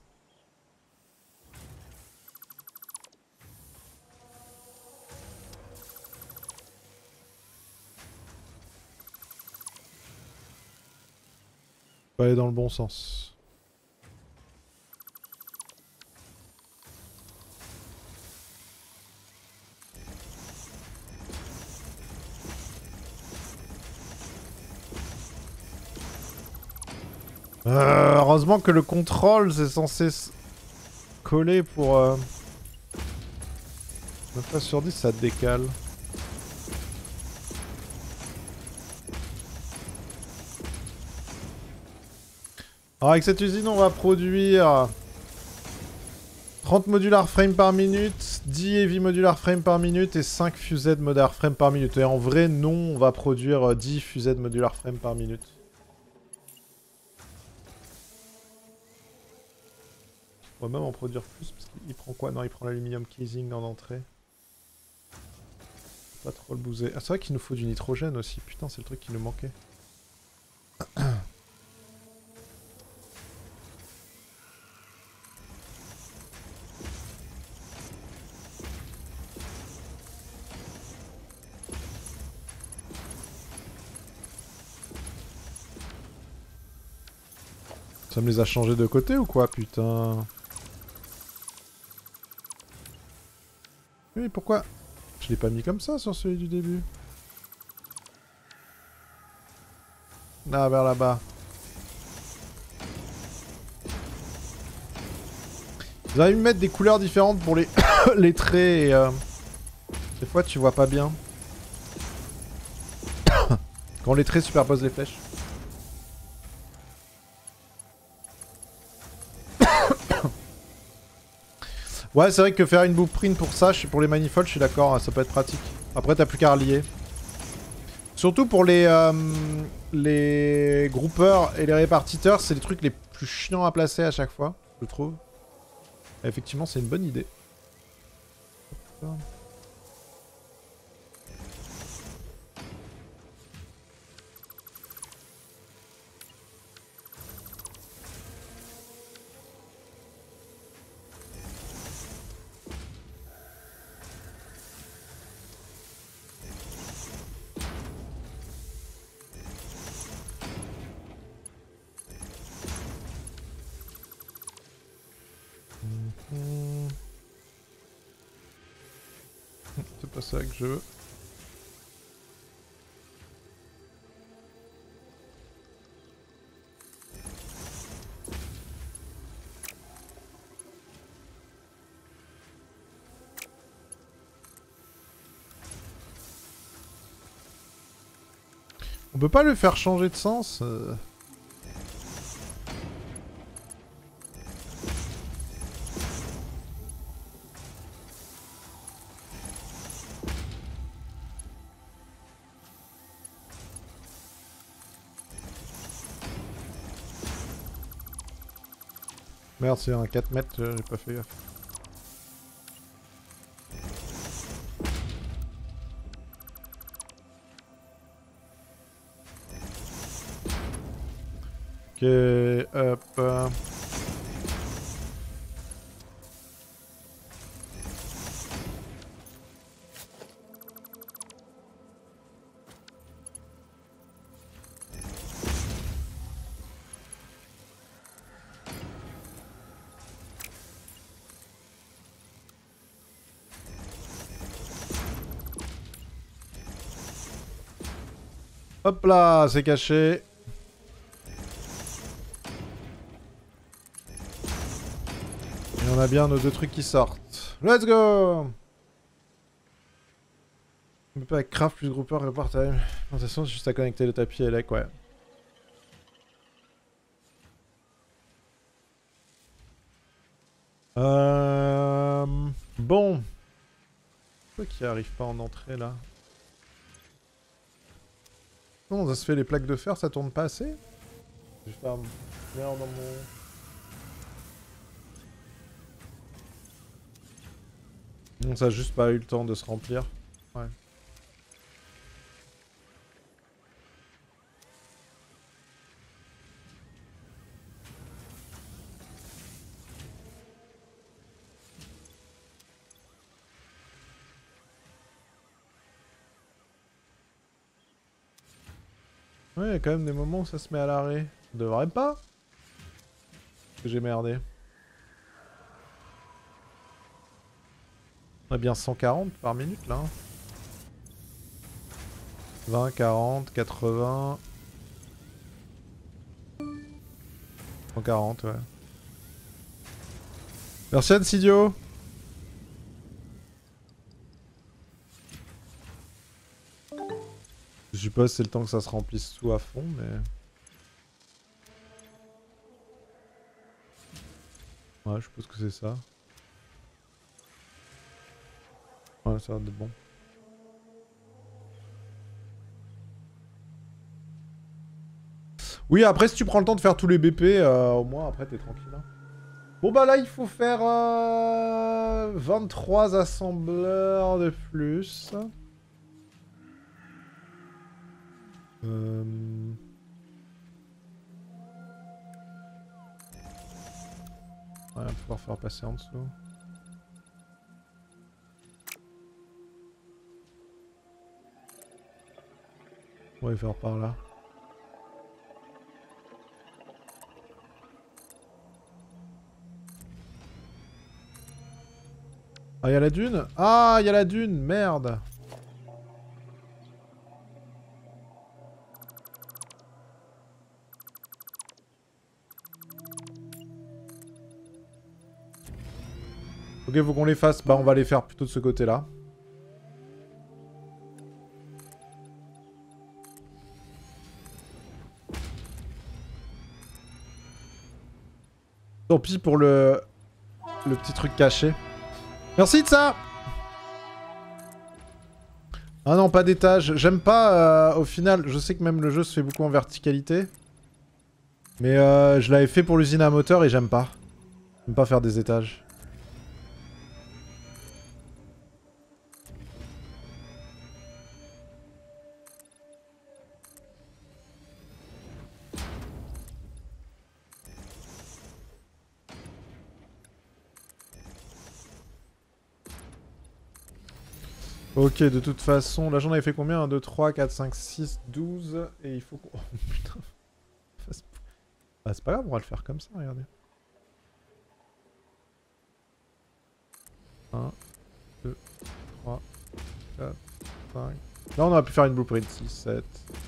Faut aller dans le bon sens. Euh, heureusement que le contrôle c'est censé coller pour... Euh... neuf fois sur dix ça décale. Alors avec cette usine, on va produire trente modular frames par minute, dix heavy modular frames par minute et cinq fused modular frames par minute. Et en vrai, non, on va produire dix fused modular frames par minute. On va même en produire plus, parce qu'il prend quoi? Non, il prend l'aluminium casing en entrée. Pas trop le bouser. Ah, c'est vrai qu'il nous faut du nitrogène aussi. Putain, c'est le truc qui nous manquait. Ça me les a changés de côté ou quoi, putain? Oui, pourquoi? Je l'ai pas mis comme ça sur celui du début. Là, vers là-bas. Vous avez me mettre des couleurs différentes pour les, les traits et... Euh... Des fois, tu vois pas bien. Quand les traits superposent les flèches. Ouais, c'est vrai que faire une blueprint pour ça, pour les manifolds, je suis d'accord, ça peut être pratique. Après, t'as plus qu'à relier. Surtout pour les, euh, les groupeurs et les répartiteurs, c'est les trucs les plus chiants à placer à chaque fois, je trouve. Et effectivement, c'est une bonne idée. Mmh. C'est pas ça que je veux. On peut pas le faire changer de sens euh... Merde, c'est un quatre mètres, euh, j'ai pas fait gaffe. Ok, hop. Euh... Hop là, c'est caché. Et on a bien nos deux trucs qui sortent. Let's go! On peut pas avec craft plus grouper repart time. De toute façon, c'est juste à connecter le tapis et l'ec, ouais. Euh... Bon. Pourquoi qui arrive pas en entrée là? Comment ça se fait, les plaques de fer, ça tourne pas assez? Je vais faire merde dans mon... Non, ça a juste pas eu le temps de se remplir. Ouais. Ouais, il y a quand même des moments où ça se met à l'arrêt. Ça devrait pas. Parce que j'ai merdé. On a bien cent quarante par minute là. vingt, quarante, quatre-vingts... cent quarante, ouais. Merci Ansidio. Je suppose c'est le temps que ça se remplisse tout à fond, mais... Ouais, je suppose que c'est ça. Ouais, ça va être bon. Oui, après, si tu prends le temps de faire tous les B P, euh, au moins, après, t'es tranquille. Hein. Bon, bah là, il faut faire euh, vingt-trois assembleurs de plus. Euh... On va pouvoir faire passer en dessous. On va les faire par là. Ah, y'a la dune? Ah, y'a la dune, merde! Ok, faut qu'on les fasse. Bah, on va les faire plutôt de ce côté-là. Tant pis pour le... le petit truc caché. Merci de ça! Ah non, pas d'étage. J'aime pas, euh, au final, je sais que même le jeu se fait beaucoup en verticalité. Mais euh, je l'avais fait pour l'usine à moteur et j'aime pas. J'aime pas faire des étages. Ok, de toute façon, là j'en avais fait combien? un, deux, trois, quatre, cinq, six, douze. Et il faut qu'on... Oh putain. Ah, c'est pas grave, on va le faire comme ça, regardez. un, deux, trois, quatre, cinq... Là on aurait pu faire une blueprint. six, sept...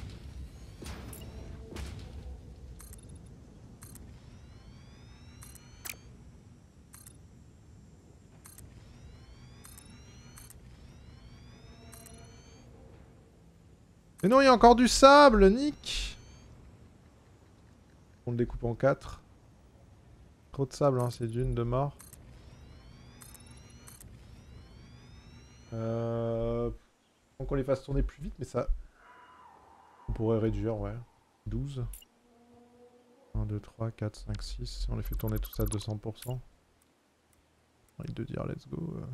Mais non, il y a encore du sable, Nick! On le découpe en quatre. Trop de sable, hein, c'est d'une de mort. Euh... Faut qu'on les fasse tourner plus vite, mais ça... On pourrait réduire, ouais. douze. un, deux, trois, quatre, cinq, six. On les fait tourner tout ça à deux cents pour cent. J'ai envie de dire let's go. Euh...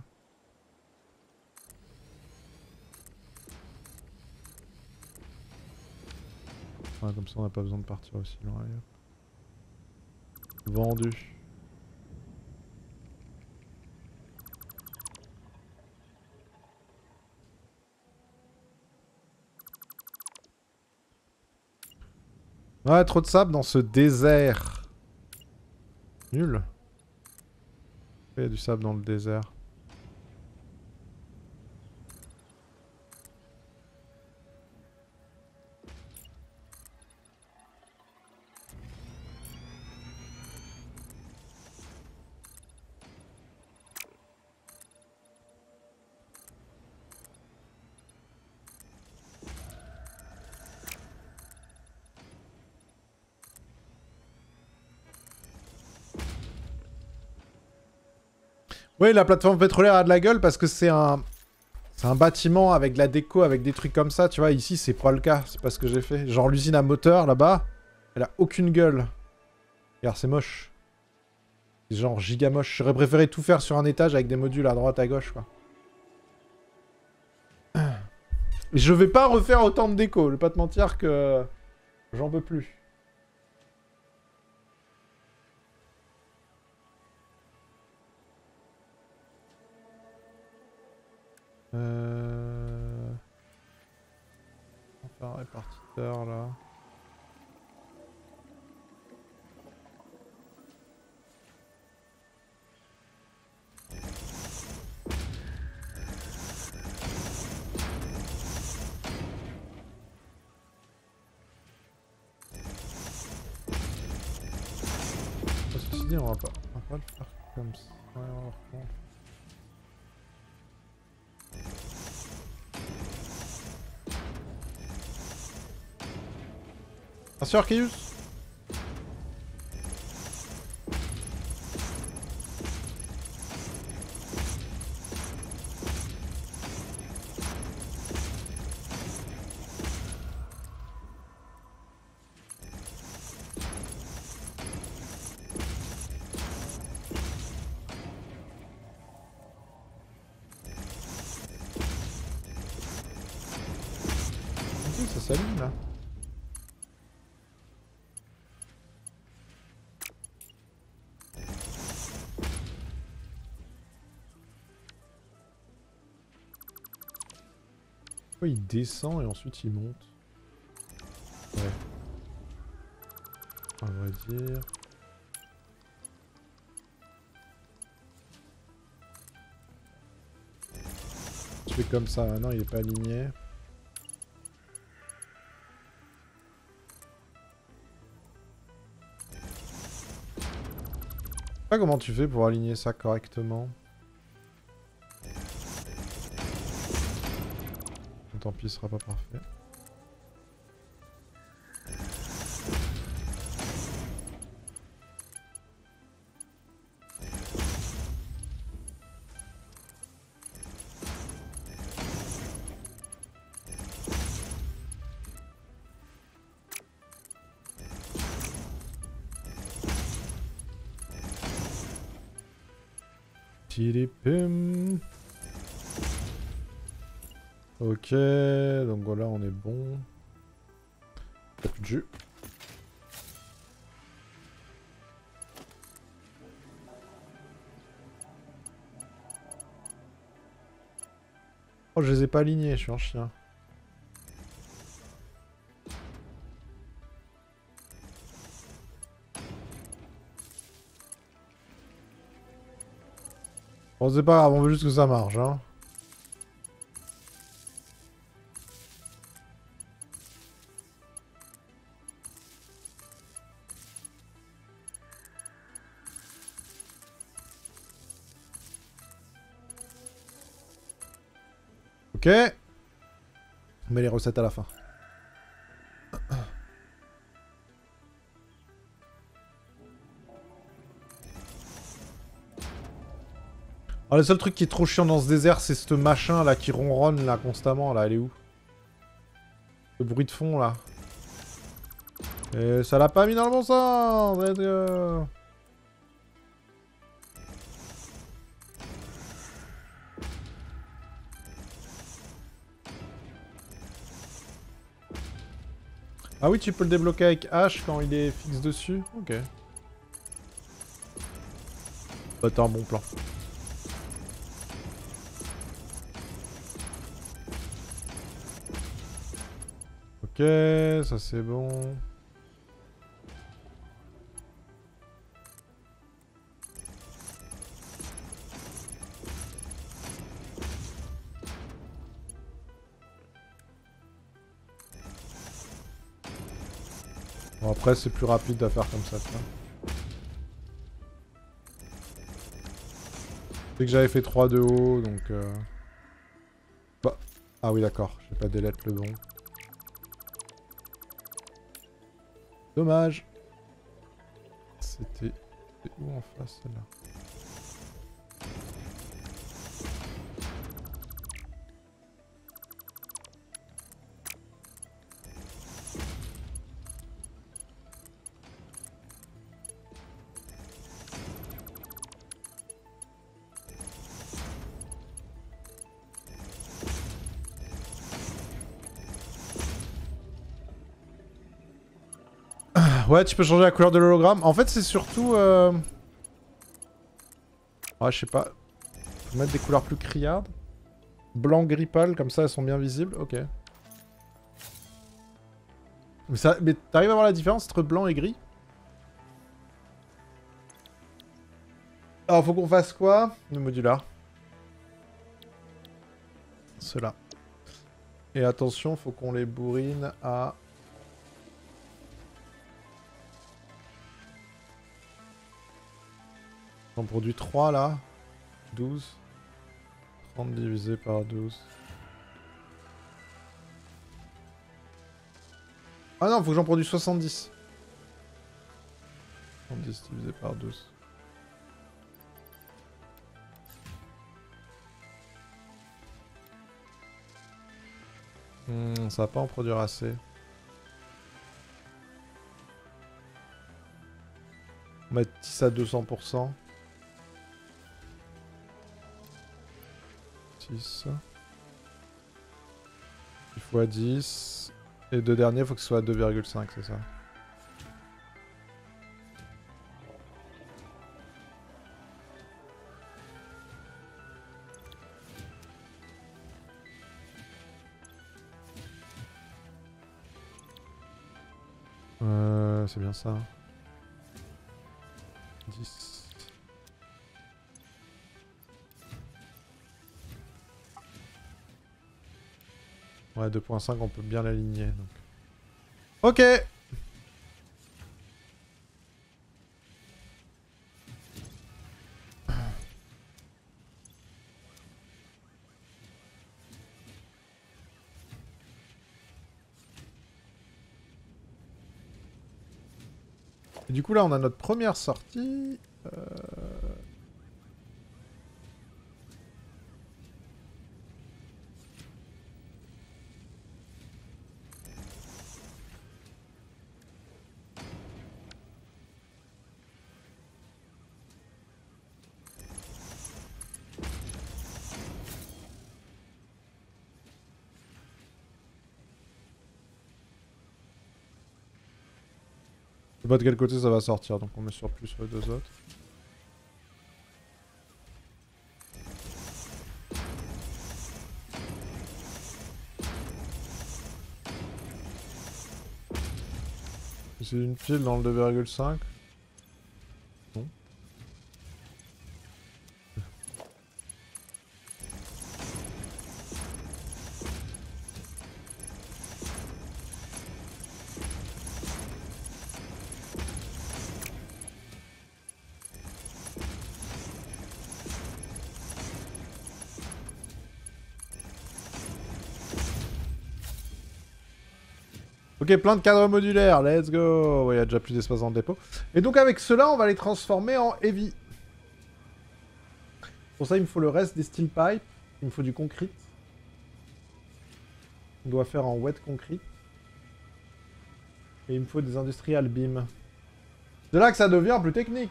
Ouais, comme ça on n'a pas besoin de partir aussi loin ailleurs. Vendu. Ouais, trop de sable dans ce désert. Nul. Il y a du sable dans le désert. Oui, la plateforme pétrolière a de la gueule parce que c'est un... C'est un bâtiment avec de la déco, avec des trucs comme ça, tu vois. Ici, c'est pas le cas, c'est pas ce que j'ai fait. Genre, l'usine à moteur, là-bas, elle a aucune gueule. Regarde, c'est moche. C'est genre giga moche. J'aurais préféré tout faire sur un étage avec des modules à droite, à gauche, quoi. Je vais pas refaire autant de déco, je vais pas te mentir que... J'en peux plus. Euh... On va faire un répartiteur là. Ceci dit, on va pas, on va pas le faire comme ça. Ouais, on va reprendre. Bien sûr, Arceus. s'aligne là. Pourquoi il descend et ensuite il monte? Ouais. À vrai dire... Je fais comme ça, non il est pas aligné. Je sais pas comment tu fais pour aligner ça correctement. Tant pis, ce sera pas parfait. Tidipim. Ok, donc voilà, on est bon. Y'a plus de jus. Oh, je les ai pas alignés, je suis un chien. Bon, c'est pas grave, on veut juste que ça marche, hein. Ok. On met les recettes à la fin. Alors, le seul truc qui est trop chiant dans ce désert, c'est ce machin là qui ronronne là constamment. Là, elle est où? Le bruit de fond là. Et ça l'a pas mis dans le bon sens. Let's go. Ah oui, tu peux le débloquer avec H quand il est fixe dessus. Ok. Bah, t'as un bon plan. Ok, ça c'est bon. Bon, après, c'est plus rapide à faire comme ça, tu vois. C'est que j'avais fait trois de haut, donc... Euh... Bah... Ah oui, d'accord. J'ai pas délette le bon. Dommage. C'était... C'était où en face, celle-là? Ouais, tu peux changer la couleur de l'hologramme. En fait, c'est surtout... Euh... Ouais, je sais pas. Faut mettre des couleurs plus criardes. Blanc, gris pâle, comme ça, elles sont bien visibles. Ok. Mais, ça... Mais t'arrives à voir la différence entre blanc et gris? Alors, faut qu'on fasse quoi? Le modular. Cela. Et attention, faut qu'on les bourrine à... On produit trois là. douze. trente divisé par douze. Ah non, faut que j'en produise soixante-dix. soixante-dix divisé par douze. Hmm, ça va pas en produire assez. On va mettre dix à deux cents pour cent. six. dix fois dix. Et les deux derniers, faut que ce soit à deux virgule cinq, c'est ça. Euh, c'est bien ça. dix. Ouais, deux point cinq, on peut bien l'aligner. Donc. Ok. Et du coup, là, on a notre première sortie. Euh... Je sais pas de quel côté ça va sortir, donc on met sur plus sur les deux autres. C'est une pile dans le deux virgule cinq. Non. Ok, plein de cadres modulaires, let's go. Il y a déjà plus d'espace dans le dépôt. Et donc avec cela, on va les transformer en heavy. Pour ça, il me faut le reste des steel pipes. Il me faut du concrete. On doit faire en wet concrete. Et il me faut des industrial beam. C'est là que ça devient plus technique.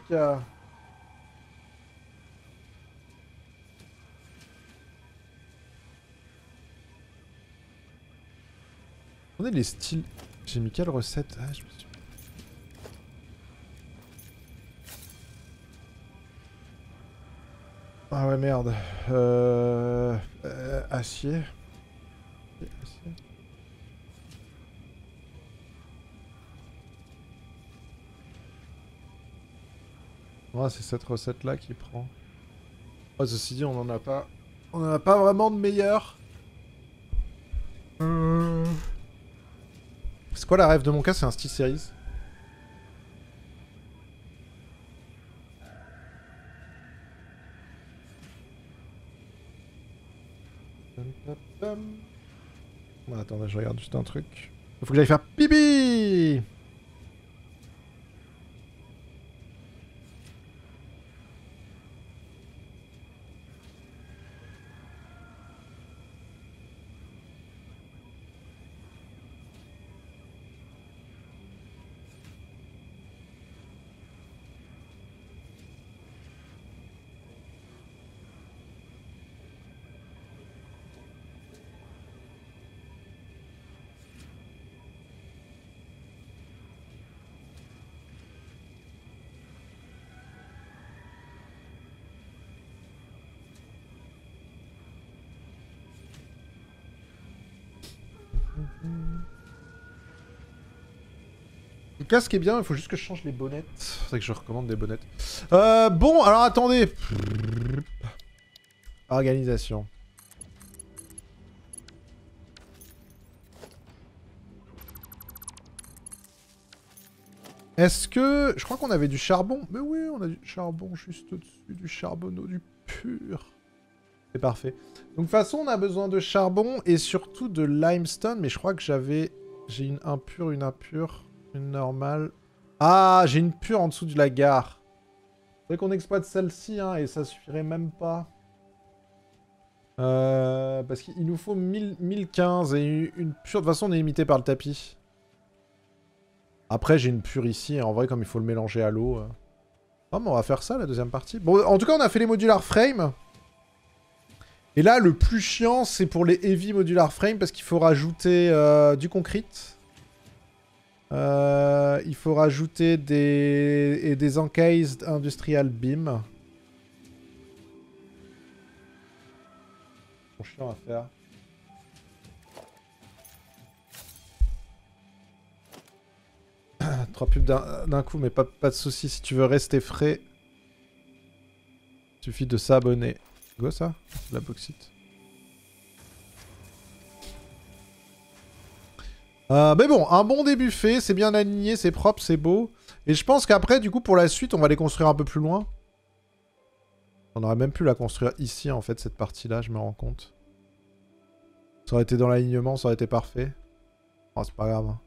On est les styles. J'ai mis quelle recette? Ah, je me suis... Ah ouais, merde. Euh... euh acier. Acier. Ouais, c'est cette recette-là qui prend. Oh, ceci dit, on en a pas... On en a pas vraiment de meilleur. Hum... C'est quoi la rêve de mon cas? C'est un Steel Series. Bon, attendez, je regarde juste un truc. Il faut que j'aille faire pipi. Le casque est bien, il faut juste que je change les bonnettes. C'est pour ça que je recommande des bonnettes. Euh, bon, alors attendez. Organisation. Est-ce que... Je crois qu'on avait du charbon. Mais oui, on a du charbon juste au-dessus du charbonneau, du pur. C'est parfait. Donc de toute façon, on a besoin de charbon et surtout de limestone. Mais je crois que j'avais... J'ai une impure, une impure, une normale. Ah, j'ai une pure en dessous de la gare. Faudrait qu'on exploite celle-ci, hein, et ça suffirait même pas. Euh, parce qu'il nous faut mille, mille quinze et une pure... De toute façon, on est limité par le tapis. Après, j'ai une pure ici, et en vrai, comme il faut le mélanger à l'eau... Euh... Oh, mais on va faire ça, la deuxième partie. Bon, en tout cas, on a fait les modulars frame. Et là, le plus chiant, c'est pour les heavy modular frame parce qu'il faut rajouter euh, du concrete. Euh, il faut rajouter des, et des encased industrial beam. C'est chiant à faire. Trois pubs d'un coup, mais pas, pas de soucis. Si tu veux rester frais, il suffit de s'abonner. C'est quoi ça? C'est de la bauxite. Euh, mais bon, un bon début fait, c'est bien aligné, c'est propre, c'est beau. Et je pense qu'après, du coup, pour la suite, on va les construire un peu plus loin. On aurait même pu la construire ici, en fait, cette partie-là, je me rends compte. Ça aurait été dans l'alignement, ça aurait été parfait. Oh, c'est pas grave. Hein.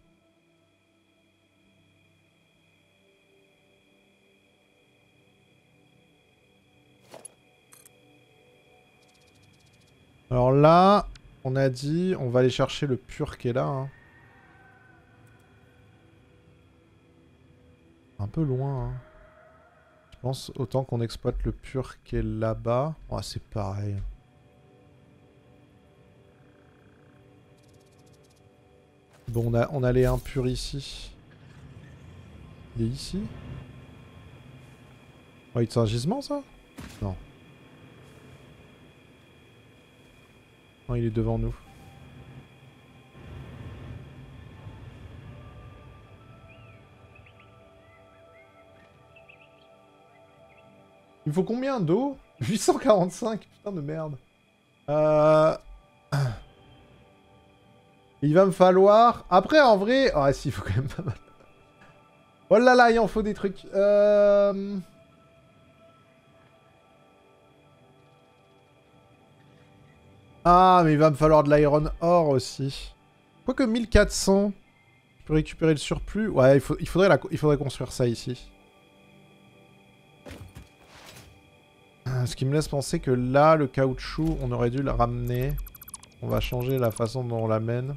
Alors là, on a dit, on va aller chercher le pur qui est là. Hein. Un peu loin. Hein. Je pense autant qu'on exploite le pur qui est là-bas. Oh, c'est pareil. Bon, on a, on a les impurs ici. Il est ici? Oh, c'est un gisement, ça? Non. Non, il est devant nous. Il me faut combien d'eau? huit cent quarante-cinq, putain de merde. Euh... Il va me falloir... Après, en vrai... Ah, oh, si, il faut quand même pas mal. Oh là là, il en faut des trucs. Euh... Ah, mais il va me falloir de l'iron ore aussi. Quoique mille quatre cents, je peux récupérer le surplus. Ouais, il, faut, il, faudrait la, il faudrait construire ça ici. Ce qui me laisse penser que là, le caoutchouc, on aurait dû le ramener. On va changer la façon dont on l'amène.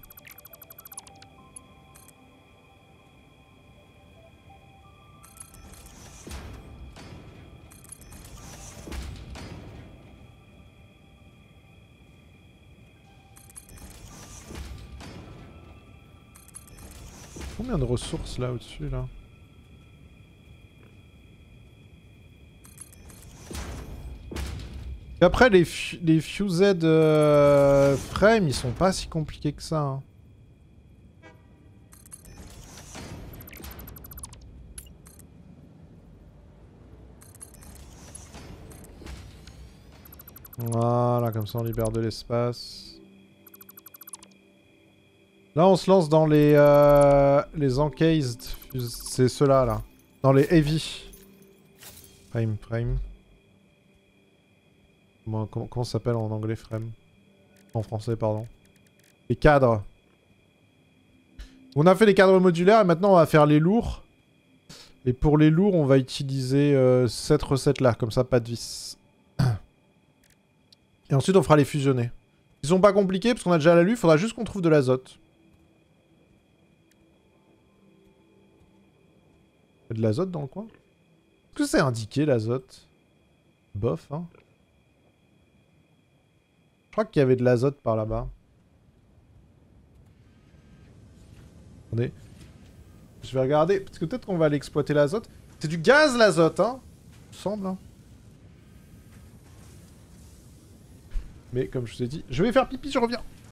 Combien de ressources là au-dessus là? Et après les, les fused euh, frame ils sont pas si compliqués que ça. Hein. Voilà, comme ça on libère de l'espace. Là, on se lance dans les, euh, les encased. C'est ceux-là, là. Dans les heavy. Frame, frame. Comment, comment, comment ça s'appelle en anglais, frame? En français, pardon. Les cadres. On a fait les cadres modulaires et maintenant on va faire les lourds. Et pour les lourds, on va utiliser euh, cette recette-là. Comme ça, pas de vis. Et ensuite, on fera les fusionner. Ils sont pas compliqués parce qu'on a déjà la lu. Il faudra juste qu'on trouve de l'azote. De l'azote dans le coin? Est-ce que c'est indiqué l'azote? Bof, hein. Je crois qu'il y avait de l'azote par là-bas. Attendez. Je vais regarder, parce que peut-être qu'on va aller exploiter l'azote. C'est du gaz l'azote, hein? Il me semble, hein. Mais comme je vous ai dit, je vais faire pipi, je reviens.